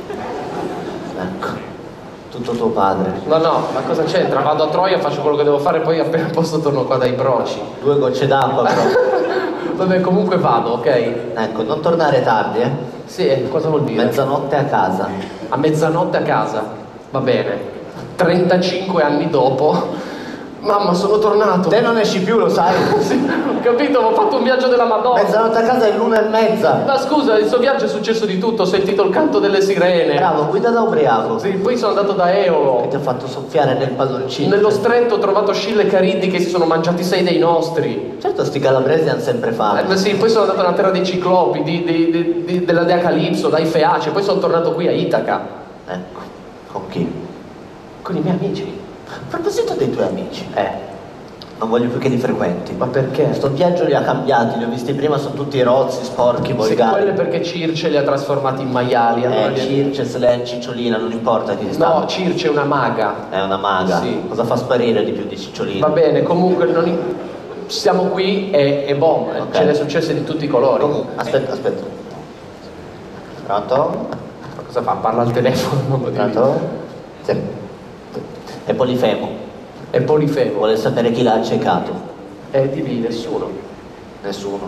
S10: Ecco. Tutto tuo padre.
S4: No, no, ma cosa c'entra? Vado a Troia, faccio quello che devo fare, poi appena posso torno qua dai broci.
S10: Due gocce d'acqua però.
S4: Vabbè, comunque vado, ok?
S10: Ecco, non tornare tardi, eh?
S4: Sì, cosa vuol dire?
S10: Mezzanotte a casa.
S4: A mezzanotte a casa? Va bene. trentacinque anni dopo... Mamma, sono tornato!
S10: Te non esci più, lo sai?
S4: Sì, ho capito, ho fatto un viaggio della Madonna!
S10: Mezzanotte a casa è l'una e mezza!
S4: Ma scusa, il suo viaggio è successo di tutto, ho sentito il canto delle sirene!
S10: Bravo, guida da ubriaco!
S4: Sì, poi sono andato da Eolo!
S10: Che ti ha fatto soffiare nel palloncino!
S4: Nello stretto ho trovato Scilla e Cariddi che si sono mangiati sei dei nostri!
S10: Certo, sti calabresi hanno sempre fame!
S4: Eh, sì, poi sono andato nella terra dei Ciclopi, di, di, di, di, della dea Calipso, dai Feace, poi sono tornato qui a Itaca!
S10: Ecco, con chi?
S4: Con i miei amici!
S10: A proposito dei tuoi amici,
S4: Eh...
S10: non voglio più che li frequenti.
S4: Ma perché?
S10: Sto viaggio li ha cambiati, li ho visti prima, sono tutti rozzi, sporchi, volgari.
S4: Sì, quello è perché Circe li ha trasformati in maiali. Allora
S10: Eh,
S4: li...
S10: Circe, Selene, Cicciolina, non importa chi sta.
S4: No, Circe è una maga.
S10: È una maga.
S4: Sì.
S10: Cosa fa sparire di più di Cicciolina?
S4: Va bene, comunque non in- siamo qui e, e boh,
S10: Ok.
S4: ce ne è successe di tutti i colori.
S10: Comunque, aspetta, aspetta. Pronto?
S4: Ma cosa fa? Parla al telefono? Non lo dico.
S10: Pronto? Sì. È Polifemo.
S4: È Polifemo.
S10: Vuole sapere chi l'ha accecato.
S4: E di lì nessuno.
S10: Nessuno.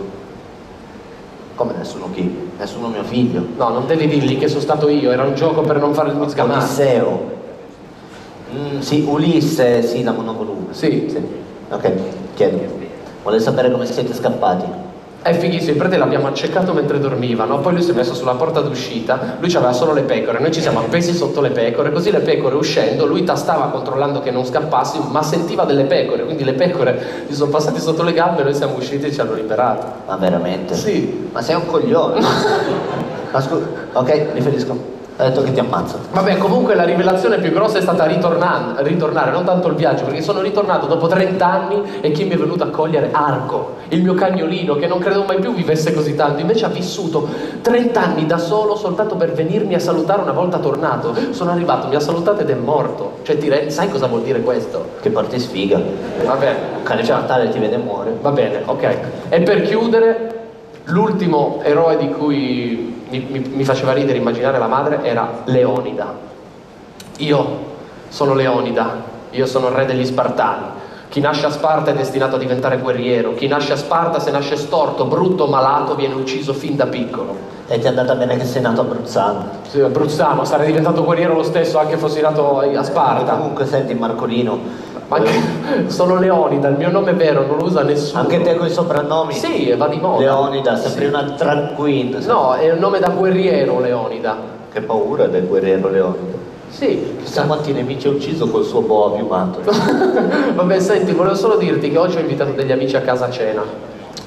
S10: Come nessuno chi? Nessuno mio figlio.
S4: No, non devi dirgli che sono stato io, era un gioco per non fare il sgamare.
S10: Odisseo. Mm, sì, Ulisse, sì, la monovolume.
S4: Sì.
S10: Sì. Ok, chiedo. Vuole sapere come siete scappati?
S4: È fighissimo, il prete l'abbiamo accecato mentre dormiva, no? Poi lui si è messo sulla porta d'uscita, lui aveva solo le pecore, noi ci siamo appesi sotto le pecore, così le pecore uscendo, lui tastava controllando che non scappassi, ma sentiva delle pecore, quindi le pecore gli sono passate sotto le gambe e noi siamo usciti e ci hanno liberato.
S10: Ma veramente?
S4: Sì.
S10: Ma sei un coglione. Ma scusa, ok, riferisco. Ha detto che ti ammazzo.
S4: Vabbè, comunque la rivelazione più grossa è stata ritornare, ritornare, non tanto il viaggio, perché sono ritornato dopo trenta anni e chi mi è venuto a cogliere? Arco, il mio cagnolino, che non credo mai più vivesse così tanto, invece ha vissuto trenta anni da solo soltanto per venirmi a salutare una volta tornato. Sono arrivato, mi ha salutato ed è morto. Cioè, ti re- sai cosa vuol dire questo?
S10: Che porti sfiga.
S4: Vabbè,
S10: Un cane mortale ti vede e muore.
S4: va bene, ok. E per chiudere, l'ultimo eroe di cui mi, mi, mi faceva ridere immaginare la madre era Leonida. Io sono Leonida, io sono il re degli Spartani. Chi nasce a Sparta è destinato a diventare guerriero. Chi nasce a Sparta, se nasce storto, brutto, malato, viene ucciso fin da piccolo.
S10: E ti è andata bene che sei nato a Bruzzano.
S4: Sì, a Bruzzano, sarei diventato guerriero lo stesso anche fossi nato a Sparta.
S10: Comunque senti Marcolino,
S4: Ma anche, sono Leonida, il mio nome vero non lo usa nessuno.
S10: anche te con i soprannomi?
S4: Sì, va di moda.
S10: Leonida, sembri
S4: Sì.
S10: una drag queen.
S4: No, è un nome da guerriero, Leonida.
S10: Che paura del guerriero Leonida.
S4: Sì.
S10: Chissà quanti nemici ha ucciso col suo boa piumato.
S4: Vabbè, senti, volevo solo dirti che oggi ho invitato degli amici a casa a cena.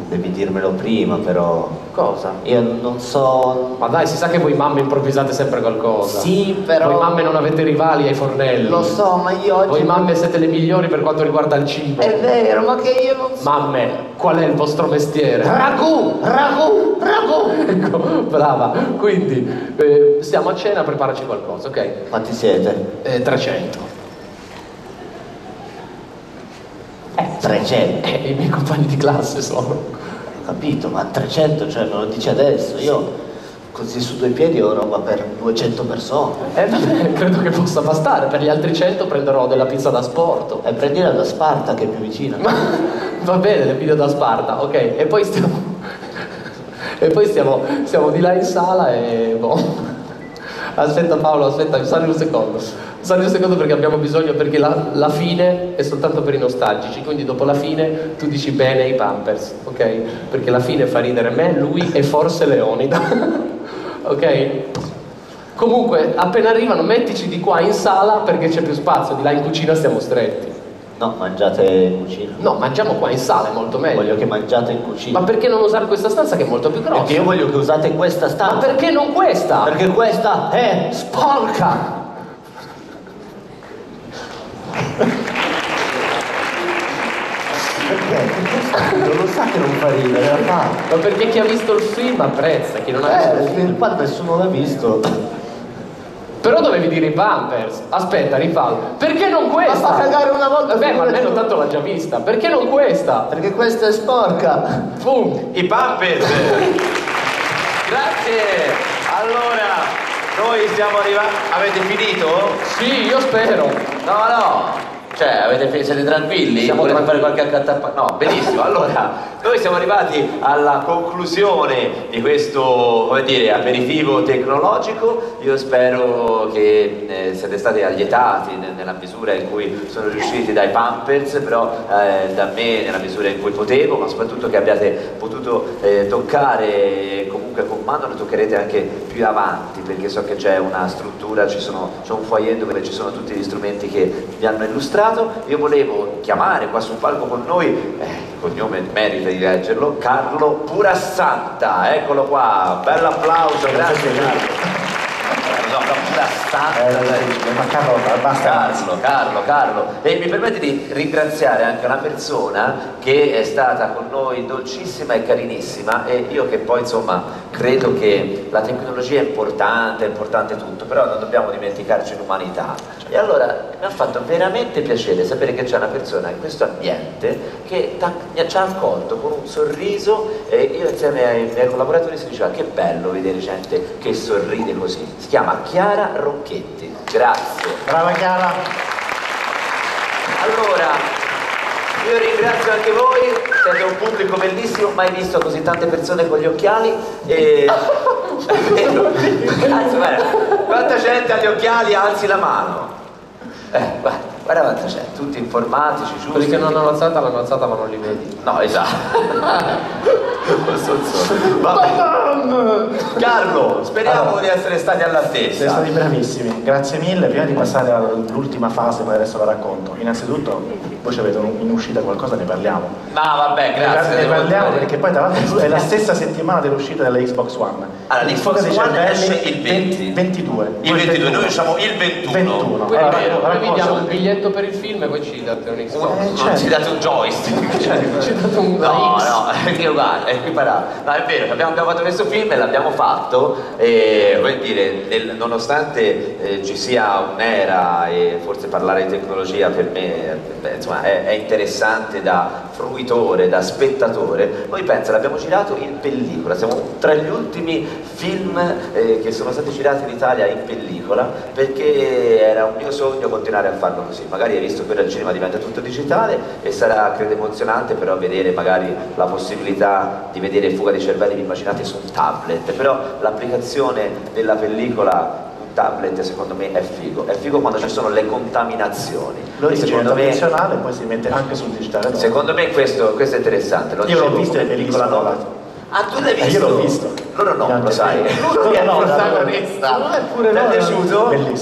S10: devi dirmelo prima, però.
S4: Cosa?
S10: Io non so.
S4: Ma dai, si sa che voi mamme improvvisate sempre qualcosa.
S10: Sì, però.
S4: Voi mamme non avete rivali ai fornelli.
S10: Lo so, ma io oggi.
S4: Voi mamme siete le migliori per quanto riguarda il cibo.
S10: È vero, ma che io non so.
S4: Mamme, qual è il vostro mestiere?
S10: Ragù, ragù, ragù.
S4: Ecco, brava. Quindi, eh, stiamo a cena, preparaci qualcosa, ok?
S10: Quanti siete?
S4: Eh, trecento.
S10: Eh, trecento.
S4: Eh, i miei compagni di classe sono.
S10: Capito, ma trecento, cioè me lo dici adesso, io così su due piedi ho roba per duecento persone.
S4: Eh vabbè, credo che possa bastare, per gli altri cento prenderò della pizza da Sporto.
S10: E prendila da Sparta che è più vicina.
S4: Ma va bene, le video da Sparta, ok, e poi stiamo. E poi stiamo, siamo di là in sala e boh. Aspetta Paolo, aspetta, sali un secondo. Sali un secondo perché abbiamo bisogno, perché la, la fine è soltanto per i nostalgici, quindi dopo la fine tu dici bene i Pampers, ok? Perché la fine fa ridere me, lui e forse Leonida, ok? Comunque, appena arrivano mettici di qua in sala perché c'è più spazio, di là in cucina stiamo stretti.
S10: No, mangiate in cucina.
S4: No, mangiamo qua in sala, è molto meglio.
S10: Voglio che mangiate in cucina.
S4: Ma perché non usare questa stanza che è molto più grossa?
S10: Perché io voglio che usate questa stanza.
S4: Ma perché non questa?
S10: Perché questa è sporca. Perché? Non lo sa che non fa ridere, la fa.
S4: Ma perché chi ha visto il film apprezza, chi non ha visto
S10: Eh,
S4: il film.
S10: qua nessuno l'ha visto.
S4: Però dovevi dire i Pampers. Aspetta, rifallo. Perché non questa?
S10: Ma fa cagare una volta.
S4: Beh, ma almeno tanto l'ha già vista. Perché non questa?
S10: Perché questa è sporca.
S4: Pum.
S1: I Pampers. Grazie. Allora, noi siamo arrivati. Avete finito?
S4: Sì, io spero.
S1: No, no. Cioè, avete fi- siete tranquilli?
S4: Siamo
S1: Volete
S4: tranquilli.
S1: fare qualche accattappa? No, benissimo. Allora, noi siamo arrivati alla conclusione di questo, come dire, aperitivo tecnologico. Io spero che eh, siete stati allietati ne- nella misura in cui sono riusciti dai Pampers, però eh, da me nella misura in cui potevo, ma soprattutto che abbiate potuto eh, toccare, comunque con mano ne toccherete anche più avanti, perché so che c'è una struttura, ci sono, c'è un foyer dove ci sono tutti gli strumenti che vi hanno illustrato. Io volevo chiamare qua sul palco con noi, eh, il cognome merita di leggerlo, Carlo Purassanta, eccolo qua, bello applauso, grazie Carlo. No, no, Purassanta,
S5: Eh, ma Carlo, basta.
S1: Carlo, Carlo, Carlo, e mi permette di ringraziare anche una persona che è stata con noi dolcissima e carinissima, e io che poi insomma credo che la tecnologia è importante, è importante tutto, però non dobbiamo dimenticarci l'umanità. E allora mi ha fatto veramente piacere sapere che c'è una persona in questo ambiente che t'ha- mi ci ha accolto con un sorriso, e io insieme ai miei collaboratori si diceva che bello vedere gente che sorride così. Si chiama Chiara Ronchetti. Grazie.
S5: Brava Chiara.
S1: Allora, io ringrazio anche voi, siete un pubblico bellissimo, mai visto così tante persone con gli occhiali e... È vero. Cazzo, guarda, quanta gente ha gli occhiali, alzi la mano. Eh, guarda, guarda quanta gente, tutti informatici, giusti.
S4: Quelli che non hanno alzata l'hanno alzata ma non li vedi.
S1: No, esatto. Vabbè. Carlo, speriamo
S5: Allora,
S1: di essere stati
S5: siete
S1: all'altezza.
S5: stati bravissimi, grazie mille. Prima di passare all'ultima fase, poi adesso la racconto. Innanzitutto, voi ci avete un- in uscita qualcosa, ne parliamo.
S1: Ma vabbè, grazie.
S5: Ne
S1: devo
S5: parliamo
S1: dire.
S5: perché poi tra l'altro è la stessa settimana dell'uscita della Xbox One.
S1: Allora, l'Xbox
S5: Fuoco dei
S1: One
S5: cervelli,
S1: esce il venti.
S5: ventidue.
S1: Il ventidue, noi usciamo il ventuno.
S5: ventuno.
S4: Quindi
S5: Allora,
S4: noi
S5: racconto-
S4: vi diamo un biglietto per il film e voi ci date un Xbox.
S5: Eh,
S1: Non
S5: certo.
S1: ci date un joystick.
S4: Ci date un
S1: No,
S4: X.
S1: no, è uguale, è equiparato. No, è vero, abbiamo, abbiamo fatto questo film e l'abbiamo fatto, e voglio dire, nel- nonostante eh, ci sia un'era, e forse parlare di tecnologia per me beh, insomma, è, è interessante da fruitore, da spettatore, noi pensa l'abbiamo girato in pellicola, siamo tra gli ultimi film eh, che sono stati girati in Italia in pellicola, perché era un mio sogno continuare a farlo così. Magari hai visto che ora il cinema diventa tutto digitale e sarà, credo, emozionante però vedere magari la possibilità di vedere Fuga dei cervelli, vi immaginate, su un tablet, però l'applicazione della pellicola un tablet secondo me è figo, è figo quando ci sono le contaminazioni.
S5: L'origine
S1: Secondo me,
S5: tradizionale poi si mette anche sul digitale. dopo.
S1: secondo me questo, questo è interessante. Lo
S5: Io l'ho
S1: dicevo
S5: visto in
S1: come
S5: pellicola
S1: visto.
S5: nuova.
S1: Ah, tu l'hai
S5: Eh,
S1: visto?
S5: io l'ho visto.
S1: Loro no,
S5: Io
S1: lo
S5: anche
S1: sai.
S5: sì.
S1: Loro è il
S5: No, no,
S1: protagonista.
S5: no, eppure
S1: Ti è
S5: no,
S1: piaciuto?
S5: Bellissimo.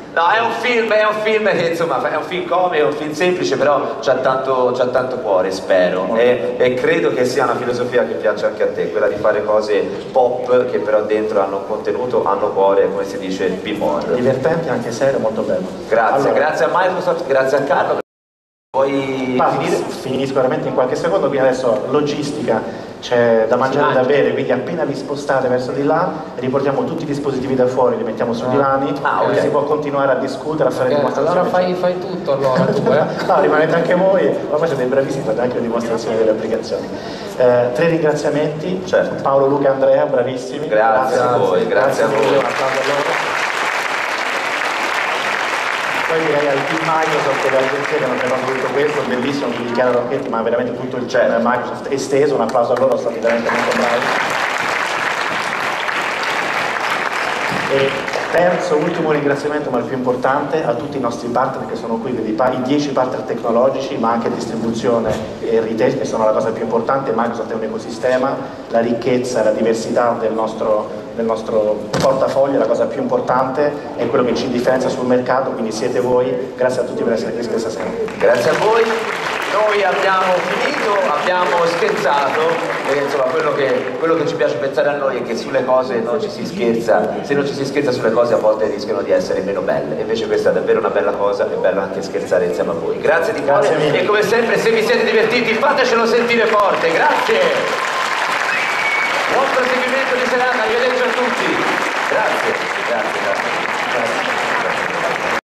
S1: No, è un film, è un film che insomma è un film comico, è un film semplice, però c'ha tanto, c'ha tanto cuore, spero. E, e credo che sia una filosofia che piace anche a te, quella di fare cose pop che però dentro hanno contenuto, hanno cuore, come si dice, B-more.
S5: Divertenti, anche serio, molto bello.
S1: Grazie,
S5: allora,
S1: grazie a Microsoft, grazie a Carlo. Vuoi
S5: ma
S1: finire?
S5: Finisco veramente in qualche secondo, quindi adesso logistica. C'è da mangiare e da bere, quindi appena vi spostate verso di là riportiamo tutti i dispositivi da fuori, li mettiamo sui divani
S1: ah, okay.
S5: e si può continuare a discutere, a fare
S4: okay,
S5: dimostrazioni.
S4: Allora fai, fai tutto allora tu, eh?
S5: No, rimanete anche voi, ormai siete bravissimi, fate anche le dimostrazioni delle applicazioni. Eh, tre ringraziamenti, certo. Paolo, Luca e Andrea, bravissimi.
S1: Grazie, grazie a voi, grazie, grazie a voi.
S5: Un applauso a loro. Poi direi al team Microsoft e alle agenzie che hanno preparato tutto questo, bellissimo, quindi Chiara Rocchetti, ma veramente tutto il channel Microsoft esteso, un applauso a loro, sono stati veramente molto bravi. E terzo, ultimo ringraziamento, ma il più importante, a tutti i nostri partner che sono qui, quindi i dieci partner tecnologici, ma anche distribuzione e retail, che sono la cosa più importante. Microsoft è un ecosistema, la ricchezza e la diversità del nostro, del nostro portafoglio è la cosa più importante, è quello che ci differenzia sul mercato, quindi siete voi. Grazie a tutti per essere qui questa sera.
S1: Grazie a voi. Noi abbiamo finito, abbiamo scherzato, e insomma quello che, quello che ci piace pensare a noi è che sulle cose non ci si scherza, se non ci si scherza sulle cose a volte rischiano di essere meno belle, invece questa è davvero una bella cosa, è bello anche scherzare insieme a voi. Grazie di cuore e come sempre se vi siete divertiti fatecelo sentire forte, grazie! Buon proseguimento di serata, arrivederci a tutti! Grazie, grazie, grazie. grazie.